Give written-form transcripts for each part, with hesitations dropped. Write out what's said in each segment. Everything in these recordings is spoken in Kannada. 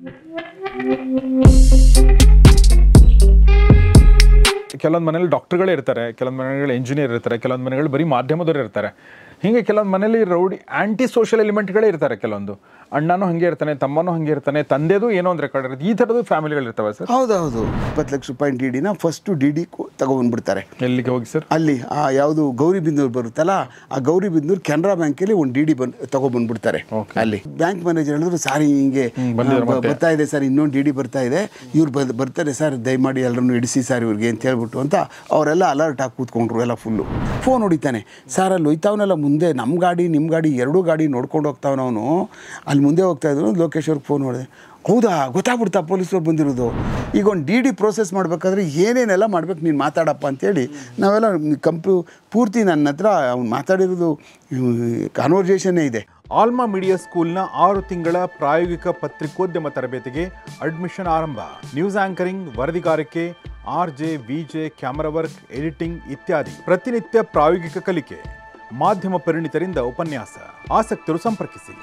ಕೆಲವೊಂದು ಮನೇಲಿ ಡಾಕ್ಟರ್ಗಳೇ ಇರ್ತಾರೆ, ಕೆಲವೊಂದು ಮನೆಗಳು ಇಂಜಿನಿಯರ್ ಇರ್ತಾರೆ, ಕೆಲವೊಂದು ಮನೆಗಳು ಬರೀ ಮಾಧ್ಯಮದವರು ಇರ್ತಾರೆ. ಹೀಗೆ ಕೆಲವೊಂದು ಮನೇಲಿ ರೌಡಿ ಆ್ಯಂಟಿ ಸೋಷಿಯಲ್ ಎಲಿಮೆಂಟ್ಗಳೇ ಇರ್ತಾರೆ. ಕೆಲವೊಂದು ಅಣ್ಣನೂ ಹಾಗೆ ಇರ್ತಾನೆ, ತಮ್ಮನೂ ಹಾಗೆ ಇರ್ತಾನೆ, ತಂದೆದು ಏನೋ ಅಂದರೆ ಕಡೆ ಇರುತ್ತೆ. ಈ ಥರದ್ದು ಫ್ಯಾಮಿಲಿಗಳಿರ್ತವೆ ಸರ್. ಹೌದೌದು. 20 ಲಕ್ಷ ರೂಪಾಯಿ ಡಿ.ಡಿನ ಫಸ್ಟು ಡಿ.ಡಿ ತಗೊಬಂದ್ಬಿಡ್ತಾರೆ. ಎಲ್ಲಿಗೆ ಹೋಗಿ ಸರ್? ಅಲ್ಲಿ ಯಾವುದು ಗೌರಿಬಿದನೂರು ಬರುತ್ತಲ್ಲ, ಆ ಗೌರಿಬಿದನೂರು ಕೆನರಾ ಬ್ಯಾಂಕಲ್ಲಿ ಒಂದು ಡಿ.ಡಿ ತಗೊಬಂದ್ಬಿಡ್ತಾರೆ. ಅಲ್ಲಿ ಬ್ಯಾಂಕ್ ಮ್ಯಾನೇಜರ್ ಹೇಳಿದ್ರು, ಸರ್ ಹಿಂಗೆ ಬರ್ತಾ ಇದೆ ಸರ್, ಇನ್ನೊಂದು ಡಿ.ಡಿ ಬರ್ತಾ ಇದೆ, ಇವ್ರು ಬರ್ತಾರೆ ಸರ್, ದಯಮಾಡಿ ಎಲ್ಲರನ್ನು ಇಡಿಸಿ ಸರ್ ಇವ್ರಿಗೆ ಅಂತ ಹೇಳ್ಬಿಟ್ಟು ಅಂತ ಅವರೆಲ್ಲ ಅಲರ್ಟ್ ಆಗಿ ಕೂತ್ಕೊಂಡ್ರು. ಎಲ್ಲ ಫುಲ್ಲು ಫೋನ್ ಹೊಡಿತಾನೆ, ಸರ್ ಅಲ್ಲಿ ಹೋಯ್ತಾವನೆಲ್ಲ ಮುಂದೆ ನಮ್ಮ ಗಾಡಿ ನಿಮ್ಮ ಗಾಡಿ ಎರಡೂ ಗಾಡಿ ನೋಡ್ಕೊಂಡು ಹೋಗ್ತಾವನವನು, ಅಲ್ಲಿ ಮುಂದೆ ಹೋಗ್ತಾ ಇದ್ರು. ಲೋಕೇಶ್ ಅವ್ರಿಗೆ ಫೋನ್ ಮಾಡಿದೆ, ಹೌದಾ ಗೊತ್ತಾಗ್ಬಿಡ್ತಾ ಪೊಲೀಸರು ಬಂದಿರೋದು, ಈಗ ಒಂದು ಡಿ.ಡಿ ಪ್ರೋಸೆಸ್ ಮಾಡಬೇಕಾದ್ರೆ ಏನೇನೆಲ್ಲ ಮಾಡ್ಬೇಕು ನೀನು ಮಾತಾಡಪ್ಪ ಅಂತೇಳಿ ನಾವೆಲ್ಲ ಪೂರ್ತಿ ನನ್ನ ಹತ್ರ ಅವ್ನು ಮಾತಾಡಿರೋದು ಕಾನ್ವರ್ಸೇಷನ್ನೇ ಇದೆ. ಆಲ್ಮಾ ಮೀಡಿಯಾ ಸ್ಕೂಲ್ನ 6 ತಿಂಗಳ ಪ್ರಾಯೋಗಿಕ ಪತ್ರಿಕೋದ್ಯಮ ತರಬೇತಿಗೆ ಅಡ್ಮಿಷನ್ ಆರಂಭ. ನ್ಯೂಸ್ ಆಂಕರಿಂಗ್, ವರದಿಗಾರಿಕೆ, RJ, VJ, camera work, editing ಇತ್ಯಾದಿ ಪ್ರತಿನಿತ್ಯ ಪ್ರಾಯೋಗಿಕ ಕಲಿಕೆ. ಮಾಧ್ಯಮ ಪರಿಣಿತರಿಂದ ಉಪನ್ಯಾಸ. ಆಸಕ್ತರು ಸಂಪರ್ಕಿಸಿ.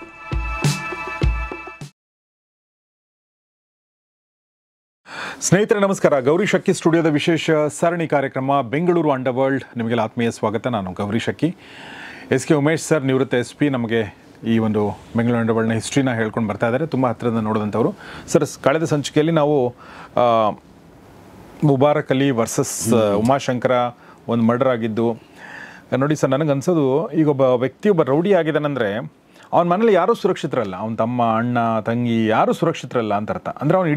ಸ್ನೇಹಿತರೆ ನಮಸ್ಕಾರ. ಗೌರಿ ಶಕ್ಕಿ ಸ್ಟುಡಿಯೋದ ವಿಶೇಷ ಸರಣಿ ಕಾರ್ಯಕ್ರಮ ಬೆಂಗಳೂರು ಅಂಡರ್ ವರ್ಲ್ಡ್ ನಿಮಗೆಲ್ಲ ಆತ್ಮೀಯ ಸ್ವಾಗತ. ನಾನು ಗೌರಿ ಶಕ್ಕಿ. SK ಉಮೇಶ್ ಸರ್, ನಿವೃತ್ತ SP, ನಮಗೆ ಈ ಒಂದು ಬೆಂಗಳೂರು ಅಂಡರ್ ವರ್ಲ್ಡ್ನ ಹಿಸ್ಟ್ರಿನ ಹೇಳ್ಕೊಂಡು ಬರ್ತಾ ಇದ್ದಾರೆ, ತುಂಬ ಹತ್ತಿರದಿಂದ ನೋಡಿದಂಥವ್ರು. ಸರ್, ಕಳೆದ ಸಂಚಿಕೆಯಲ್ಲಿ ನಾವು ಮುಬಾರಕ್ ಅಲಿ ವರ್ಸಸ್ ಉಮಾಶಂಕರ ಒಂದು ಮರ್ಡರ್ ಆಗಿದ್ದು ನೋಡಿ ಸರ್. ನನಗನ್ಸೋದು ಈಗ ಒಬ್ಬ ವ್ಯಕ್ತಿ ಒಬ್ಬ ರೌಡಿ ಆಗಿದ್ದಾನಂದರೆ ಅವನ ಮನೇಲಿ ಯಾರೂ ಸುರಕ್ಷಿತರಲ್ಲ. ಅವನ ತಮ್ಮ, ಅಣ್ಣ, ತಂಗಿ ಯಾರೂ ಸುರಕ್ಷಿತರಲ್ಲ ಅಂತ ಅರ್ಥ. ಅಂದರೆ ಅವ್ನು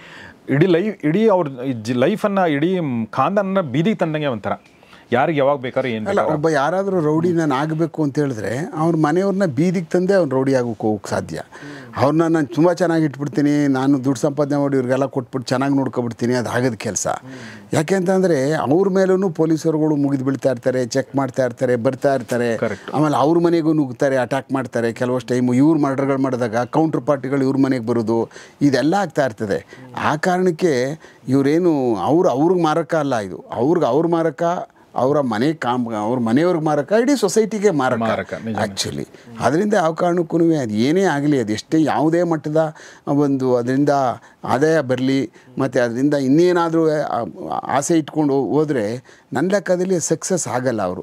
ಇಡೀ ಅವ್ರ ಲೈಫನ್ನು, ಇಡೀ ಖಾನ್ದಾನ ಬೀದಿಗೆ ತಂದಂಗೆ ಒಂಥರ. ಯಾರಿಗೆ ಯಾವಾಗ ಬೇಕಾದ್ರೆ ಏನು ಅಲ್ಲ, ಒಬ್ಬ ಯಾರಾದರೂ ರೌಡಿ ನಾನು ಆಗಬೇಕು ಅಂತ ಹೇಳಿದ್ರೆ ಅವ್ರ ಮನೆಯವ್ರನ್ನ ಬೀದಿಗೆ ತಂದೆ ಅವ್ನು ರೌಡಿ ಆಗೋಕ್ಕೆ ಹೋಗಕ್ಕೆ ಸಾಧ್ಯ. ಅವ್ರನ್ನ ನಾನು ತುಂಬ ಚೆನ್ನಾಗಿ ಇಟ್ಬಿಡ್ತೀನಿ, ನಾನು ದುಡ್ಡು ಸಂಪಾದನೆ ಮಾಡಿ ಇವ್ರಿಗೆಲ್ಲ ಕೊಟ್ಬಿಟ್ಟು ಚೆನ್ನಾಗಿ ನೋಡ್ಕೊಬಿಡ್ತೀನಿ, ಅದು ಆಗದ ಕೆಲಸ. ಯಾಕೆ ಅಂತಂದರೆ ಅವ್ರ ಮೇಲೂ ಪೊಲೀಸರುಗಳು ಮುಗಿದು ಬೀಳ್ತಾ ಇರ್ತಾರೆ, ಚೆಕ್ ಮಾಡ್ತಾ ಇರ್ತಾರೆ, ಬರ್ತಾ ಇರ್ತಾರೆ. ಆಮೇಲೆ ಅವ್ರ ಮನೆಗೂ ನುಗ್ತಾರೆ, ಅಟ್ಯಾಕ್ ಮಾಡ್ತಾರೆ. ಕೆಲವಷ್ಟು ಟೈಮು ಇವ್ರು ಮರ್ಡರ್ಗಳು ಮಾಡಿದಾಗ ಕೌಂಟ್ರ್ ಪಾರ್ಟಿಗಳು ಇವ್ರ ಮನೆಗೆ ಬರೋದು, ಇದೆಲ್ಲ ಆಗ್ತಾ ಇರ್ತದೆ. ಆ ಕಾರಣಕ್ಕೆ ಇವರೇನು ಅವ್ರಿಗೆ ಮಾರಕ ಅಲ್ಲ, ಇದು ಅವ್ರ ಮಾರಕ, ಅವರ ಅವ್ರ ಮನೆಯವ್ರಿಗೆ ಮಾರಕ, ಇಡೀ ಸೊಸೈಟಿಗೆ ಮಾರಕ ಆ್ಯಕ್ಚುಲಿ. ಅದರಿಂದ ಯಾವ ಕಾರಣಕ್ಕೂ ಅದು ಏನೇ ಆಗಲಿ, ಅದು ಎಷ್ಟೇ ಯಾವುದೇ ಮಟ್ಟದ ಒಂದು ಅದರಿಂದ ಆದಾಯ ಬರಲಿ, ಮತ್ತು ಅದರಿಂದ ಇನ್ನೇನಾದರೂ ಆಸೆ ಇಟ್ಕೊಂಡು ಹೋದರೆ ನನ್ನ ಲೆಕ್ಕದಲ್ಲಿ ಸಕ್ಸಸ್ ಆಗಲ್ಲ. ಅವರು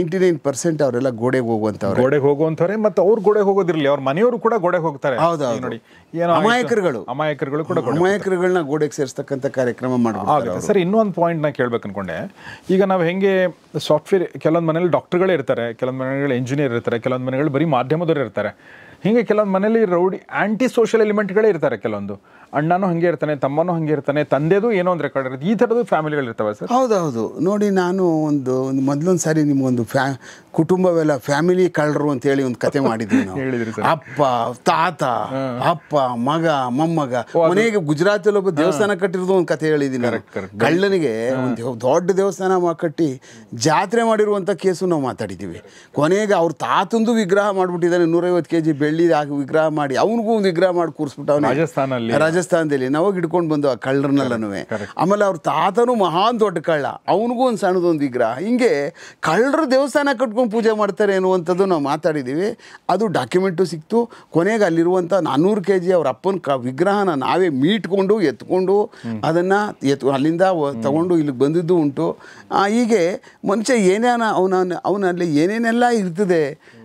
99% ಅವರೆಲ್ಲ ಗೋಡೆಗೆ ಹೋಗುವಂಥವ್ರೆ. ಮತ್ತು ಅವ್ರು ಗೋಡೆಗೆ ಹೋಗೋದಿರಲಿ, ಅವ್ರ ಮನೆಯವರು ಕೂಡ ಗೋಡೆಗೆ ಹೋಗ್ತಾರೆ. ಹೌದೌದು ನೋಡಿ, ಅಮಾಯಕರುಗಳು ಕೂಡ ಅಮಾಯಕರುಗಳನ್ನ ಗೋಡೆಗೆ ಸೇರಿಸ್ತಕ್ಕಂಥ ಕಾರ್ಯಕ್ರಮ ಮಾಡಬೇಕು. ಸರ್, ಇನ್ನೊಂದು ಪಾಯಿಂಟ್ ನಾನು ಕೇಳಬೇಕು ಅನ್ಕೊಂಡೆ. ಈಗ ನಾವು ಹೆಂಗೆ ಸಾಫ್ಟ್ವೇರ್, ಕೆಲವೊಂದು ಮನೇಲಿ ಡಾಕ್ಟರ್ಗಳೇ ಇರ್ತಾರೆ, ಕೆಲವೊಂದು ಮನೆಗಳು ಇಂಜಿನಿಯರ್ ಇರ್ತಾರೆ, ಕೆಲವೊಂದು ಮನೆಗಳು ಬರೀ ಮಾಧ್ಯಮದವರು ಇರ್ತಾರೆ. ಹೀಗೆ ಕೆಲವೊಂದು ಮನೇಲಿ ರೌಡಿ ಆ್ಯಂಟಿ ಸೋಷಿಯಲ್ ಎಲಿಮೆಂಟ್ಗಳೇ ಇರ್ತಾರೆ. ಕೆಲವೊಂದು ಅಣ್ಣನೂ ಹಾಗೆ ಇರ್ತಾನೆ, ತಮ್ಮನೂ ಹಾಗೆ ಇರ್ತಾನೆ, ತಂದೆದು ಏನೋ ಅಂದರೆ ಕಡೆ ಇರುತ್ತೆ. ಈ ಥರದ್ದು ಫ್ಯಾಮಿಲಿಗಳಿರ್ತವೆ ಸರ್. ಹೌದೌದು ನೋಡಿ, ನಾನು ಒಂದು ಮೊದಲೊಂದು ಸಾರಿ ನಿಮ್ಗೊಂದು ಕುಟುಂಬವೆಲ್ಲ ಫ್ಯಾಮಿಲಿ ಕಳ್ಳರು ಅಂತೇಳಿ ಒಂದು ಕತೆ ಮಾಡಿದ್ವಿ ನಾವು. ಅಪ್ಪ, ತಾತ, ಅಪ್ಪ, ಮಗ, ಮೊಮ್ಮಗ, ಮನೆಗೆ ಗುಜರಾತಲ್ಲಿ ಒಬ್ಬ ದೇವಸ್ಥಾನ ಕಟ್ಟಿರೋದು ಒಂದು ಕತೆ ಹೇಳಿದ್ದೀನಿ. ಕಳ್ಳನಿಗೆ ಒಂದು ದೊಡ್ಡ ದೇವಸ್ಥಾನ ಕಟ್ಟಿ ಜಾತ್ರೆ ಮಾಡಿರುವಂಥ ಕೇಸು ನಾವು ಮಾತಾಡಿದ್ದೀವಿ. ಕೊನೆಗೆ ಅವ್ರ ತಾತಂದು ವಿಗ್ರಹ ಮಾಡಿಬಿಟ್ಟಿದ್ದಾನೆ, 150 kg ಬೆಳ್ಳಿ ವಿಗ್ರಹ ಮಾಡಿ ಅವನಿಗೂ ಒಂದು ವಿಗ್ರಹ ಮಾಡಿ ಕೂರಿಸ್ಬಿಟ್ಟವನು ರಾಜಸ್ಥಾನದಲ್ಲಿ. ನಾವು ಹಿಡ್ಕೊಂಡು ಬಂದು ಆ ಕಳ್ಳರನ್ನೆಲ್ಲನೂ. ಆಮೇಲೆ ಅವ್ರ ತಾತನೂ ಮಹಾನ್ ದೊಡ್ಡ ಕಳ್ಳ, ಅವನಿಗೂ ಒಂದು ಸಣ್ಣದೊಂದು ವಿಗ್ರಹ. ಹಿಂಗೆ ಕಳ್ಳರು ದೇವಸ್ಥಾನ ಕಟ್ಕೊಂಡು ಪೂಜೆ ಮಾಡ್ತಾರೆ ಅನ್ನುವಂಥದ್ದು ನಾವು ಮಾತಾಡಿದ್ದೀವಿ. ಅದು ಡಾಕ್ಯುಮೆಂಟು ಸಿಕ್ತು. ಕೊನೆಗೆ ಅಲ್ಲಿರುವಂಥ 400 kg ಅವ್ರ ಅಪ್ಪನ ವಿಗ್ರಹನ ನಾವೇ ಮೀಟ್ಕೊಂಡು ಎತ್ಕೊಂಡು ಅದನ್ನು ಅಲ್ಲಿಂದ ತಗೊಂಡು ಇಲ್ಲಿಗೆ ಬಂದಿದ್ದು ಉಂಟು. ಹೀಗೆ ಮನುಷ್ಯ ಏನೇನ ಅವನಲ್ಲಿ ಏನೇನೆಲ್ಲ ಇರ್ತದೆ.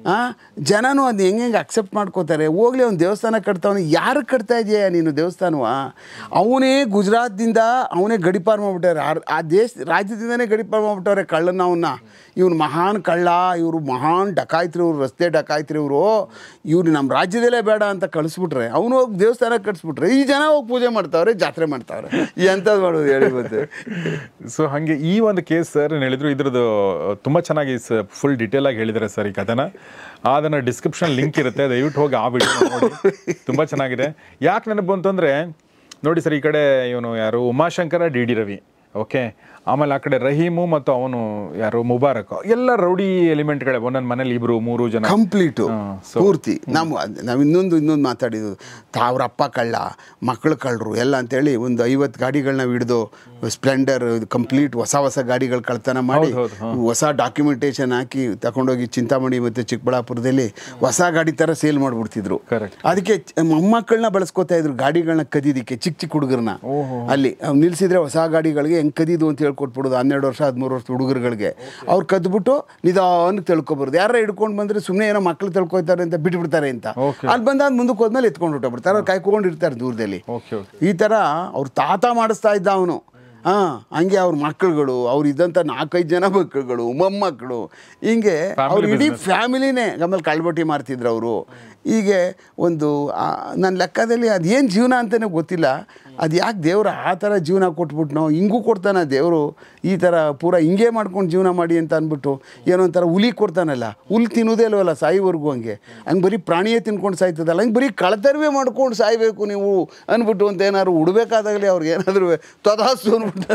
ಜನನೂ ಅದು ಹೆಂಗೆ ಅಕ್ಸೆಪ್ಟ್ ಮಾಡ್ಕೋತಾರೆ. ಹೋಗ್ಲಿ, ಅವ್ನು ದೇವಸ್ಥಾನ ಕಟ್ತಾವನು, ಯಾರು ಕಟ್ತಾ ಇದೆಯಾ ನೀನು ದೇವಸ್ಥಾನವ? ಅವನೇ ಗುಜರಾತ್ದಿಂದ ಅವನೇ ಗಡಿಪಾರು ಮಾಡಿಬಿಟ್ಟಾರೆ, ಆ ರಾಜ್ಯದಿಂದನೇ ಗಡಿಪಾರು ಮಾಡಿಬಿಟ್ಟವ್ರೆ ಕಳ್ಳನ. ಇವನು ಮಹಾನ್ ಕಳ್ಳ, ಇವರು ಮಹಾನ್ ಡಕಾಯ್ತ್ರಿ, ಇವರು ರಸ್ತೆ ಡಕಾಯ್ತ್ರಿ, ಇವ್ರು ನಮ್ಮ ರಾಜ್ಯದಲ್ಲೇ ಬೇಡ ಅಂತ ಕಳಿಸ್ಬಿಟ್ರೆ ಅವನು ಹೋಗಿ ದೇವಸ್ಥಾನ ಕಟ್ಸ್ಬಿಟ್ರೆ ಈ ಜನ ಹೋಗಿ ಪೂಜೆ ಮಾಡ್ತಾವ್ರೆ, ಜಾತ್ರೆ ಮಾಡ್ತಾವ್ರೆ. ಎಂಥದ್ದು ಮಾಡೋದು ಹೇಳಿ ಗೊತ್ತೆ. ಸೊ ಹಾಗೆ ಈ ಒಂದು ಕೇಸ್ ಸರ್ ಹೇಳಿದ್ರು, ಇದ್ರದ್ದು ತುಂಬ ಚೆನ್ನಾಗಿ ಫುಲ್ ಡೀಟೇಲ್ ಆಗಿ ಹೇಳಿದ್ದಾರೆ ಸರ್ ಈ ಕಥೆನ. ಅದನ್ನು ಡಿಸ್ಕ್ರಿಪ್ಷನ್ ಲಿಂಕ್ ಇರುತ್ತೆ, ದಯವಿಟ್ಟು ಹೋಗಿ ಆ ವಿಡಿಯೋ ನೋಡಿ, ತುಂಬ ಚೆನ್ನಾಗಿದೆ. ಯಾಕೆ ನೆನಪು ಅಂತಂದರೆ ನೋಡಿ ಸರ್, ಈ ಕಡೆ ಇವನು ಯಾರು ಉಮಾಶಂಕರ, DD ರವಿ ಓಕೆ. ಆಮೇಲೆ ಆ ಕಡೆ ರಹೀಮು ಮತ್ತು ಅವನು ಯಾರು ಮುಬಾರಕ್, ಎಲ್ಲ ರೌಡಿ ಎಲಿಮೆಂಟ್ಗಳೇ ಒಂದೊಂದು ಮನೇಲಿ 2-3 ಜನ ಕಂಪ್ಲೀಟು ಪೂರ್ತಿ. ನಾವು ಇನ್ನೊಂದು ಮಾತಾಡಿದ್ದು ಅವ್ರ ಅಪ್ಪ ಕಳ್ಳ, ಮಕ್ಕಳು ಕಳ್ಳರು ಎಲ್ಲ ಅಂತೇಳಿ ಒಂದು 50 ಗಾಡಿಗಳನ್ನ ಹಿಡಿದು ಸ್ಪ್ಲೆಂಡರ್ ಕಂಪ್ಲೀಟ್ ಹೊಸ ಗಾಡಿಗಳು ಕಳ್ತನ ಮಾಡಿ ಹೊಸ ಡಾಕ್ಯುಮೆಂಟೇಶನ್ ಹಾಕಿ ತಗೊಂಡೋಗಿ ಚಿಂತಾಮಣಿ ಮತ್ತು ಚಿಕ್ಕಬಳ್ಳಾಪುರದಲ್ಲಿ ಹೊಸ ಗಾಡಿ ಥರ ಸೇಲ್ ಮಾಡಿಬಿಡ್ತಿದ್ರು. ಅದಕ್ಕೆ ಮೊಮ್ಮಕ್ಕಳನ್ನ ಬಳಸ್ಕೊತಾ ಇದ್ರು ಗಾಡಿಗಳನ್ನ ಕದೀದಿಕ್ಕೆ, ಚಿಕ್ಕ ಹುಡುಗರನ್ನ ಅಲ್ಲಿ ನಿಲ್ಸಿದ್ರೆ ಹೊಸ ಗಾಡಿಗಳಿಗೆ ಹೆಂಗೆ ಕದೀದು ಅಂತ ಹೇಳ್ಕೊಟ್ಬಿಡೋದು 12 ವರ್ಷ 13 ವರ್ಷ ಹುಡುಗರುಗಳಿಗೆ. ಅವ್ರು ಕದ್ಬಿಟ್ಟು ನಿಧಾನಕ್ಕೆ ತಿಳ್ಕೊಬಾರ್ದು, ಯಾರ ಹಿಡ್ಕೊಂಡು ಬಂದರೆ ಸುಮ್ಮನೆ ಏನೋ ಮಕ್ಳು ತಿಳ್ಕೊತಾರೆ ಅಂತ ಬಿಟ್ಬಿಡ್ತಾರೆ ಅಂತ. ಅಲ್ಲಿ ಬಂದಾದ ಮುಂದಕ್ಕೆ ಹೋದ್ಮೇಲೆ ಎತ್ಕೊಂಡು ಹೊಟ್ಟಬಿಡ್ತಾರೆ, ಅವ್ರು ಕಾಯ್ಕೊಂಡಿರ್ತಾರೆ ದೂರದಲ್ಲಿ. ಈ ಥರ ಅವ್ರ ತಾತ ಮಾಡಿಸ್ತಾ ಇದ್ದ ಅವನು. ಹಂಗೆ ಅವ್ರ ಮಕ್ಕಳುಗಳು, ಅವ್ರು ಇದ್ದಂಥ 4-5 ಜನ ಮಕ್ಕಳುಗಳು, ಮೊಮ್ಮಕ್ಕಳು, ಹಿಂಗೆ ಅವ್ರು ಇಡೀ ಫ್ಯಾಮಿಲಿನೇ ಆಮೇಲೆ ಕಳ್ಬಟ್ಟಿ ಮಾರ್ತಿದ್ರು ಅವರು. ಹೀಗೆ ಒಂದು ನನ್ನ ಲೆಕ್ಕದಲ್ಲಿ ಅದೇನು ಜೀವನ ಅಂತಲೇ ಗೊತ್ತಿಲ್ಲ, ಅದು ಯಾಕೆ ದೇವರು ಆ ಥರ ಜೀವನ ಕೊಟ್ಬಿಟ್ನೋ, ಹಿಂಗೂ ಕೊಡ್ತಾನೆ ದೇವರು ಈ ಥರ ಪೂರ ಹಿಂಗೆ ಮಾಡ್ಕೊಂಡು ಜೀವನ ಮಾಡಿ ಅಂತ ಅಂದ್ಬಿಟ್ಟು. ಏನೋ ಒಂಥರ ಹುಲಿ ಕೊಡ್ತಾನಲ್ಲ, ಹುಲ್ ತಿನ್ನೋದೇ ಅಲ್ವಲ್ಲ ಸಾಯಿವರೆಗೂ, ಹಂಗೆ ಬರೀ ಪ್ರಾಣಿಯೇ ತಿನ್ಕೊಂಡು ಸಾಯ್ತದಲ್ಲ, ಹಂಗೆ ಬರೀ ಕಳ್ತರವೇ ಮಾಡ್ಕೊಂಡು ಸಾಯ್ಬೇಕು ನೀವು ಅಂದ್ಬಿಟ್ಟು ಅಂತ ಏನಾದ್ರು ಉಡ್ಬೇಕಾದಾಗಲಿ ಅವ್ರಿಗೆ ಏನಾದರೂ ತದಾಸು ಅಂದ್ಬಿಟ್ಟು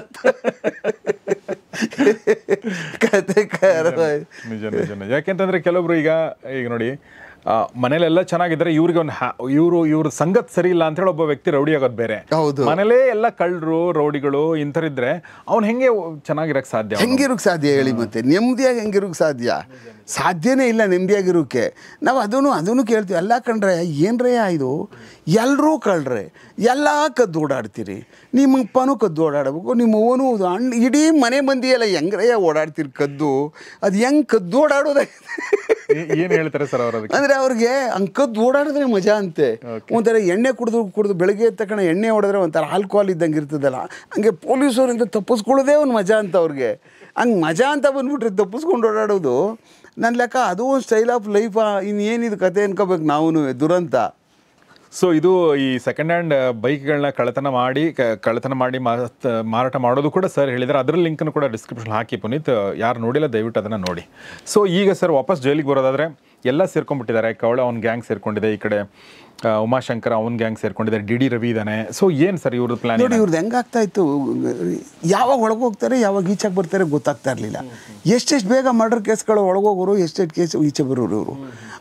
ಕತೆ. ನಿಜ ನಿಜ. ಯಾಕೆಂತಂದ್ರೆ ಕೆಲವೊಬ್ರು ಈಗ ನೋಡಿ ಮನೇಲೆಲ್ಲ ಚೆನ್ನಾಗಿದ್ರೆ ಇವ್ರಿಗೆ ಒಂದು ಇವ್ರ ಸಂಗತ್ ಸರಿ ಇಲ್ಲ ಅಂತ ಹೇಳಿ ಒಬ್ಬ ವ್ಯಕ್ತಿ ರೌಡಿ ಆಗೋದು ಬೇರೆ. ಮನೇಲೇ ಎಲ್ಲ ಕಳ್ಳರು ರೌಡಿಗಳು ಇಂಥರಿದ್ರೆ ಅವ್ನು ಹೆಂಗೆ ಚೆನ್ನಾಗಿರಕ್ ಸಾಧ್ಯ? ಹೆಂಗಿರೋಕ್ಕೆ ಸಾಧ್ಯ ಹೇಳಿ? ಮತ್ತೆ ನೆಮ್ಮದಿಯಾಗಿ ಹೆಂಗಿರೋಕ್ಕೆ ಸಾಧ್ಯನೇ ಇಲ್ಲ ನೆಮ್ಮದಿಯಾಗಿರೋಕ್ಕೆ. ನಾವು ಅದನ್ನು ಕೇಳ್ತೀವಿ, ಎಲ್ಲ ಕಂಡ್ರೆ ಏನ್ರಯ್ಯ ಇದು, ಎಲ್ಲರೂ ಕಳ್ರೆ, ಎಲ್ಲ ಕದ್ದು ಓಡಾಡ್ತೀರಿ, ನಿಮ್ಮಪ್ಪನೂ ಕದ್ದು ಓಡಾಡಬೇಕು, ನಿಮ್ಮವನು ಇಡೀ ಮನೆ ಮಂದಿಯೆಲ್ಲ ಹೆಂಗ್ರಯ್ಯ ಓಡಾಡ್ತೀರಿ ಕದ್ದು, ಅದು ಹೆಂಗೆ ಕದ್ದು ಓಡಾಡೋದಾಗಿದೆ? ಏನು ಹೇಳ್ತಾರೆ ಸರ್ ಅವರು? ಅಂದರೆ ಅವ್ರಿಗೆ ಹಂಗೆ ಕದ್ದು ಓಡಾಡಿದ್ರೆ ಮಜಾ ಅಂತೆ. ಒಂಥರ ಎಣ್ಣೆ ಕುಡಿದು ಬೆಳಗ್ಗೆ ತಕ್ಷಣ ಎಣ್ಣೆ ಹೊಡೆದ್ರೆ ಒಂಥರ ಆಲ್ಕೋಹಾಲ್ ಇದ್ದಂಗೆ ಇರ್ತದಲ್ಲ, ಹಂಗೆ ಪೊಲೀಸವರಿಂದ ತಪ್ಪಿಸ್ಕೊಳ್ಳೋದೇ ಒಂದು ಮಜಾ ಅಂತ ಅವ್ರಿಗೆ. ಹಂಗೆ ಮಜಾ ಅಂತ ಬಂದ್ಬಿಟ್ರೆ ತಪ್ಪಿಸ್ಕೊಂಡು ಓಡಾಡೋದು ನನ್ನ ಲೆಕ್ಕ ಅದು ಒಂದು ಸ್ಟೈಲ್ ಆಫ್ ಲೈಫಾ? ಇನ್ನೇನಿದು ಕತೆ ಅನ್ಕೋಬೇಕು ನಾವು, ದುರಂತ. ಸೊ ಇದು ಈ ಸೆಕೆಂಡ್ ಹ್ಯಾಂಡ್ ಬೈಕ್ಗಳನ್ನ ಕಳ್ಳತನ ಮಾಡಿ ಮಾರಾಟ ಮಾಡೋದು ಕೂಡ ಸರ್ ಹೇಳಿದರೆ, ಅದರ ಲಿಂಕನ್ನು ಕೂಡ ಡಿಸ್ಕ್ರಿಪ್ಷನ್ ಹಾಕಿ ಪುನೀತ್, ಯಾರು ನೋಡಿಲ್ಲ ದಯವಿಟ್ಟು ಅದನ್ನು ನೋಡಿ. ಸೊ ಈಗ ಸರ್ ವಾಪಸ್ ಜೈಲಿಗೆ ಬರೋದಾದರೆ ಎಲ್ಲ ಸೇರ್ಕೊಂಡ್ಬಿಟ್ಟಿದ್ದಾರೆ. ಕವಳ ಅವ್ನ ಗ್ಯಾಂಗ್ ಸೇರ್ಕೊಂಡಿದೆ, ಈ ಕಡೆ ಉಮಾಶಂಕರ್ ಅವನ ಗ್ಯಾಂಗ್ ಸೇರ್ಕೊಂಡಿದೆ, ಡಿ ರವಿ ಇದ್ದಾನೆ. ಸೊ ಏನು ಸರ್ ಇವ್ರದ್ದು ಪ್ಲಾನ್? ನೋಡಿ ಇವ್ರದ್ದು ಹೆಂಗಾಗ್ತಾ ಇತ್ತು, ಯಾವಾಗ ಒಳಗೋಗ್ತಾರೆ ಯಾವಾಗ ಈಚೆಗೆ ಬರ್ತಾರೆ ಗೊತ್ತಾಗ್ತಾ ಇರಲಿಲ್ಲ. ಎಷ್ಟೆಷ್ಟು ಬೇಗ ಮರ್ಡರ್ ಕೇಸ್ಗಳು ಒಳಗೋಗೋರು, ಎಷ್ಟೆಷ್ಟು ಕೇಸ್ ಈಚೆ ಬರೋರು ಇವರು.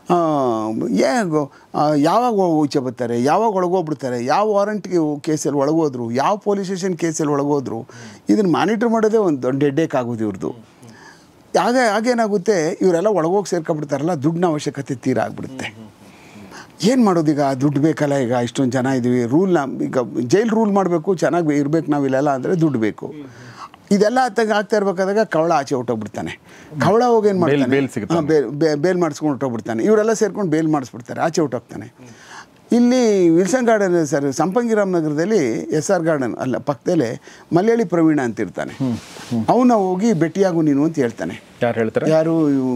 ಯಾವಾಗ ಈಚೆ ಬರ್ತಾರೆ, ಯಾವಾಗ ಒಳಗೋಗ್ಬಿಡ್ತಾರೆ, ಯಾವ ವಾರಂಟ್ಗೆ ಕೇಸಲ್ಲಿ ಒಳಗೋದ್ರು, ಯಾವ ಪೊಲೀಸ್ ಸ್ಟೇಷನ್ ಕೇಸಲ್ಲಿ ಒಳಗೋದ್ರು, ಇದನ್ನು ಮಾನಿಟ್ರ್ ಮಾಡೋದೇ ಒಂದು ದೊಡ್ಡ ಹೆಡ್ಡೇಕ್ ಆಗೋದು ಇವ್ರದ್ದು. ಹಾಗೇನಾಗುತ್ತೆ, ಇವರೆಲ್ಲ ಒಳಗೋಗಿ ಸೇರ್ಕೊಂಡ್ಬಿಡ್ತಾರಲ್ಲ, ದುಡ್ಡಿನ ಅವಶ್ಯಕತೆ ತೀರಾ ಆಗ್ಬಿಡುತ್ತೆ. ಏನು ಮಾಡೋದೀಗ? ದುಡ್ಡು ಬೇಕಲ್ಲ, ಈಗ ಇಷ್ಟೊಂದು ಜನ ಇದ್ದೀವಿ, ಈಗ ಜೈಲ್ ರೂಲ್ ಮಾಡಬೇಕು, ಚೆನ್ನಾಗಿ ಇರಬೇಕು ನಾವಿಲ್ಲೆಲ್ಲ ಅಂದರೆ ದುಡ್ಡು ಬೇಕು. ಇದೆಲ್ಲ ಆಗ್ತಾ ಇರ್ಬೇಕಾದಾಗ ಕವಳ ಆಚೆ ಹೊಟ್ಟೋಗ್ಬಿಡ್ತಾನೆ. ಕವಳ ಹೋಗಿ ಏನು ಮಾಡ್ತಾನೆ, ಬೇಲ್ ಮಾಡಿಸ್ಕೊಂಡು ಹೊಟ್ಟೋಗ್ಬಿಡ್ತಾನೆ. ಇವರೆಲ್ಲ ಸೇರ್ಕೊಂಡು ಬೇಲ್ ಮಾಡಿಸ್ಬಿಡ್ತಾರೆ, ಆಚೆ ಹೊಟ್ಟೋಗ್ತಾನೆ. ಇಲ್ಲಿ ವಿಲ್ಸನ್ ಗಾರ್ಡನ್ ಸರ್, ಸಂಪಂಗಿರಾಮ್ ನಗರದಲ್ಲಿ SR ಗಾರ್ಡನ್ ಅಲ್ಲ ಪಕ್ಕದಲ್ಲೇ ಮಲಯಾಳಿ ಪ್ರವೀಣ ಅಂತ ಇರ್ತಾನೆ. ಅವನ ಹೋಗಿ ಭೇಟಿಯಾಗು ನೀನು ಅಂತ ಹೇಳ್ತಾನೆ. ಯಾರು ಹೇಳ್ತಾರೆ? ಯಾರು?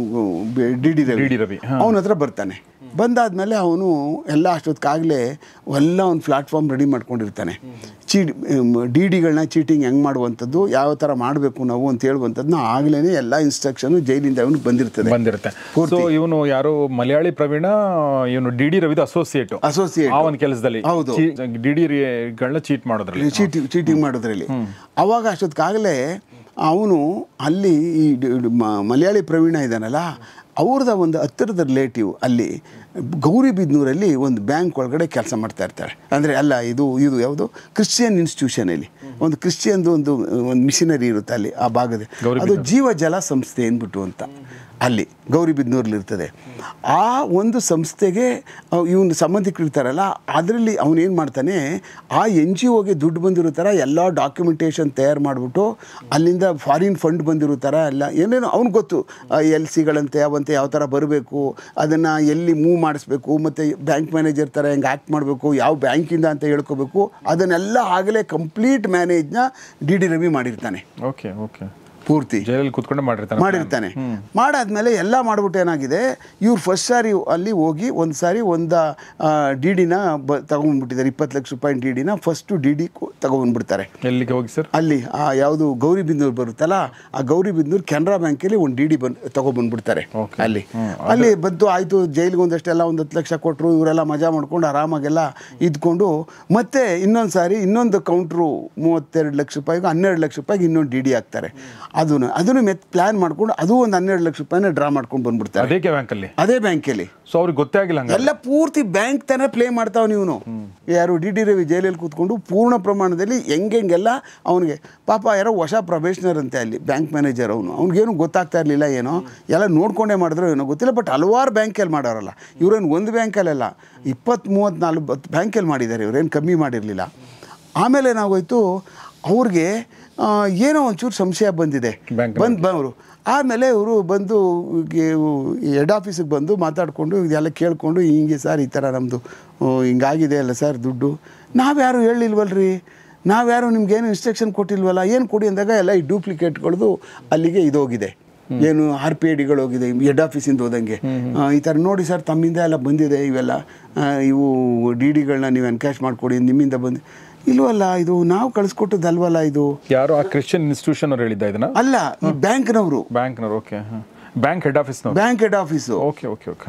ಡಿ ರವಿ. ಅವನ ಹತ್ರ ಬರ್ತಾನೆ. ಬಂದಾದಮೇಲೆ ಅವನು ಎಲ್ಲ ಅಷ್ಟೊತ್ತಿಗಾಗಲೇ ಎಲ್ಲ ಒಂದು ಪ್ಲಾಟ್ಫಾರ್ಮ್ ರೆಡಿ ಮಾಡ್ಕೊಂಡಿರ್ತಾನೆ. ಡಿಗಳನ್ನ ಚೀಟಿಂಗ್ ಹೆಂಗೆ ಮಾಡುವಂಥದ್ದು, ಯಾವ ಥರ ಮಾಡಬೇಕು ನಾವು ಅಂತ ಹೇಳುವಂಥದ್ದನ್ನ ಆಗಲೇ ಎಲ್ಲ ಇನ್ಸ್ಟ್ರಕ್ಷನ್ ಜೈಲಿಂದ ಅವನು ಬಂದಿರುತ್ತೆ. ಸೊ ಇವನು ಯಾರು ಮಲಯಾಳಿ ಪ್ರವೀಣ, ಇವನು ಡಿ ರವಿದ ಅಸೋಸಿಯೇಟ್ ಅವನ ಕೆಲಸದಲ್ಲಿ. ಹೌದು, ಡಿಗಳನ್ನ ಚೀಟಿಂಗ್ ಮಾಡೋದ್ರಲ್ಲಿ. ಅವಾಗ ಅಷ್ಟೊತ್ತಿಗಾಗಲೇ ಅವನು ಅಲ್ಲಿ ಈ ಮಲಯಾಳಿ ಪ್ರವೀಣ ಇದ್ದಾನಲ್ಲ, ಅವ್ರದ ಒಂದು ಹತ್ತಿರದ ರಿಲೇಟಿವ್ ಅಲ್ಲಿ ಗೌರಿಬಿದನೂರಲ್ಲಿ ಒಂದು ಬ್ಯಾಂಕ್ ಒಳಗಡೆ ಕೆಲಸ ಮಾಡ್ತಾ ಇರ್ತಾಳೆ. ಅಂದರೆ ಅಲ್ಲ, ಇದು ಯಾವುದು ಕ್ರಿಶ್ಚಿಯನ್ ಇನ್ಸ್ಟಿಟ್ಯೂಷನಲ್ಲಿ ಒಂದು ಕ್ರಿಶ್ಚಿಯನ್ದು ಒಂದು ಮಿಷನರಿ ಇರುತ್ತೆ ಅಲ್ಲಿ ಆ ಭಾಗದ, ಅದು ಜೀವಜಲ ಸಂಸ್ಥೆ ಅಂದ್ಬಿಟ್ಟು ಅಂತ ಅಲ್ಲಿ ಗೌರಿಬಿದನೂರಲ್ಲಿ ಇರ್ತದೆ. ಆ ಒಂದು ಸಂಸ್ಥೆಗೆ ಇವನು ಸಂಬಂಧಿಕರು ಇರ್ತಾರಲ್ಲ, ಅದರಲ್ಲಿ ಅವನೇನು ಮಾಡ್ತಾನೆ, ಆ NGOಗೆ ದುಡ್ಡು ಬಂದಿರೋ ಥರ ಎಲ್ಲ ಡಾಕ್ಯುಮೆಂಟೇಷನ್ ತಯಾರು ಮಾಡಿಬಿಟ್ಟು ಅಲ್ಲಿಂದ ಫಾರಿನ್ ಫಂಡ್ ಬಂದಿರೋ ಥರ ಎಲ್ಲ ಏನೇನೋ ಅವ್ನಿಗೆ ಗೊತ್ತು, LCಗಳಂತೆ ಅವಂತೆ ಯಾವ ಥರ ಬರಬೇಕು, ಅದನ್ನು ಎಲ್ಲಿ ಮೂವ್ ಮಾಡಿಸ್ಬೇಕು, ಮತ್ತು ಬ್ಯಾಂಕ್ ಮ್ಯಾನೇಜರ್ ಥರ ಹೆಂಗೆ ಆ್ಯಕ್ಟ್ ಮಾಡಬೇಕು, ಯಾವ ಬ್ಯಾಂಕಿಂದ ಅಂತ ಹೇಳ್ಕೋಬೇಕು, ಅದನ್ನೆಲ್ಲ ಆಗಲೇ ಕಂಪ್ಲೀಟ್ ಮ್ಯಾನೇಜ್ನ ಡಿ ರವಿ ಮಾಡಿರ್ತಾನೆ. ಪೂರ್ತಿ ಜೈಲಲ್ಲಿ ಕೂತ್ಕೊಂಡು ಮಾಡಿರ್ತಾನೆ. ಮಾಡಾದ್ಮೇಲೆ ಎಲ್ಲ ಮಾಡಿಬಿಟ್ಟು ಏನಾಗಿದೆ, ಇವ್ರು ಫಸ್ಟ್ ಸಾರಿ ಅಲ್ಲಿ ಹೋಗಿ ಒಂದು ಸಾರಿ ಒಂದು ಡಿಡಿನ ತಗೊಂಡ್ಬಿಟ್ಟಿದ್ದಾರೆ, 20 ಲಕ್ಷ ರೂಪಾಯಿ ಡಿಡಿನ ಫಸ್ಟು ಡಿ ತಗೊಬಂದ್ಬಿಡ್ತಾರೆ. ಎಲ್ಲಿಗೆ ಹೋಗಿ ಸರ್? ಅಲ್ಲಿ ಆ ಯಾವುದು ಗೌರಿಬಿದನೂರು ಬರುತ್ತಲ್ಲ, ಆ ಗೌರಿಬಿದನೂರು ಕೆನರಾ ಬ್ಯಾಂಕಲ್ಲಿ ಒಂದು ಡಿ ಡಿ ತಗೊಬಂದ್ಬಿಡ್ತಾರೆ. ಅಲ್ಲಿ ಬಂದು ಆಯಿತು, ಜೈಲಿಗೆ ಒಂದಷ್ಟೆಲ್ಲ ಒಂದು 10 ಲಕ್ಷ ಕೊಟ್ಟರು, ಇವರೆಲ್ಲ ಮಜಾ ಮಾಡ್ಕೊಂಡು ಆರಾಮಾಗೆಲ್ಲ ಇದ್ಕೊಂಡು ಮತ್ತೆ ಇನ್ನೊಂದು ಸಾರಿ ಇನ್ನೊಂದು ಕೌಂಟ್ರು 32 ಲಕ್ಷ ರೂಪಾಯಿಗೂ 12 ಲಕ್ಷ ರೂಪಾಯಿಗೆ ಇನ್ನೊಂದು ಡಿ ಡಿ ಹಾಕ್ತಾರೆ. ಅದನ್ನು ಮೆತ್ ಪ್ಲಾನ್ ಮಾಡ್ಕೊಂಡು ಅದು ಒಂದು 12 ಲಕ್ಷ ರೂಪಾಯಿನ ಡ್ರಾ ಮಾಡ್ಕೊಂಡು ಬಂದ್ಬಿಡ್ತಾರೆ ಅದೇ ಬ್ಯಾಂಕಲ್ಲಿ. ಸೊ ಅವ್ರಿಗೆ ಗೊತ್ತೇ ಆಗಿಲ್ಲ, ಎಲ್ಲ ಪೂರ್ತಿ ಬ್ಯಾಂಕ್ ತಾನೇ ಪ್ಲೇ ಮಾಡ್ತಾವ. ನೀವು ಯಾರು ಡಿ ಡಿ ರವಿ ಜೈಲಲ್ಲಿ ಕೂತ್ಕೊಂಡು ಪೂರ್ಣ ಪ್ರಮಾಣದಲ್ಲಿ ಹೆಂಗೆಲ್ಲ ಅವನಿಗೆ ಪಾಪ ಯಾರೋ ಹೊಸ ಪ್ರೊಬೇಷನರ್ ಅಂತೆ ಅಲ್ಲಿ ಬ್ಯಾಂಕ್ ಮ್ಯಾನೇಜರ್, ಅವ್ನಿಗೇನು ಗೊತ್ತಾಗ್ತಾ ಇರಲಿಲ್ಲ, ಏನೋ ಎಲ್ಲ ನೋಡ್ಕೊಂಡೇ ಮಾಡಿದ್ರು ಏನೋ ಗೊತ್ತಿಲ್ಲ. ಬಟ್ ಹಲವಾರು ಬ್ಯಾಂಕಲ್ಲಿ ಮಾಡೋರಲ್ಲ ಇವ್ರೇನು, ಒಂದು ಬ್ಯಾಂಕಲ್ಲೆಲ್ಲ 20-34 ಬ್ಯಾಂಕಲ್ಲಿ ಮಾಡಿದ್ದಾರೆ, ಇವರೇನು ಕಮ್ಮಿ ಮಾಡಿರಲಿಲ್ಲ. ಆಮೇಲೆ ಏನಾಗೋಯ್ತು, ಅವ್ರಿಗೆ ಏನೋ ಒಂಚೂರು ಸಂಶಯ ಬಂದಿದೆ. ಅವರು ಆಮೇಲೆ ಇವರು ಬಂದು ಹೆಡ್ ಆಫೀಸಿಗೆ ಬಂದು ಮಾತಾಡಿಕೊಂಡು ಇದೆಲ್ಲ ಕೇಳಿಕೊಂಡು, ಹಿಂಗೆ ಸರ್ ಈ ಥರ ನಮ್ಮದು ಹಿಂಗಾಗಿದೆ ಅಲ್ಲ ಸರ್ ದುಡ್ಡು, ನಾವ್ಯಾರು ಹೇಳಿಲ್ವಲ್ರಿ, ನಾವ್ಯಾರು ನಿಮ್ಗೇನು ಇನ್ಸ್ಟ್ರಕ್ಷನ್ ಕೊಟ್ಟಿಲ್ವಲ್ಲ, ಏನು ಕೊಡಿ ಅಂದಾಗ ಎಲ್ಲ ಈ ಡೂಪ್ಲಿಕೇಟ್ಗಳದು ಅಲ್ಲಿಗೆ ಇದೋಗಿದೆ, ಏನು RPIDಗಳು ಹೋಗಿದೆ ಹೆಡ್ ಆಫೀಸಿಂದ ಹೋದಂಗೆ. ಈ ಥರ ನೋಡಿ ಸರ್ ತಮ್ಮಿಂದ ಎಲ್ಲ ಬಂದಿದೆ, ಇವೆಲ್ಲ ಇವು ಡಿ ಡಿಗಳನ್ನ ನೀವು ಎನ್ಕ್ಯಾಶ್ ಮಾಡಿಕೊಡಿ, ನಿಮ್ಮಿಂದ ಬಂದು ಇಲ್ವಲ್ಲ, ಇದು ನಾವು ಕಳಿಸ್ಕೊಟ್ಟದಲ್ವಲ್ಲ, ಇದು ಯಾರು ಆ ಕ್ರಿಶ್ಚಿಯನ್ ಇನ್ಸ್ಟಿಟ್ಯೂಷನ್ ಅವ್ರು ಹೇಳಿದ್ದ ಇದನ್ನ? ಅಲ್ಲ, ಈ ಬ್ಯಾಂಕ್ನವರು. Okay, bank head office. Okay.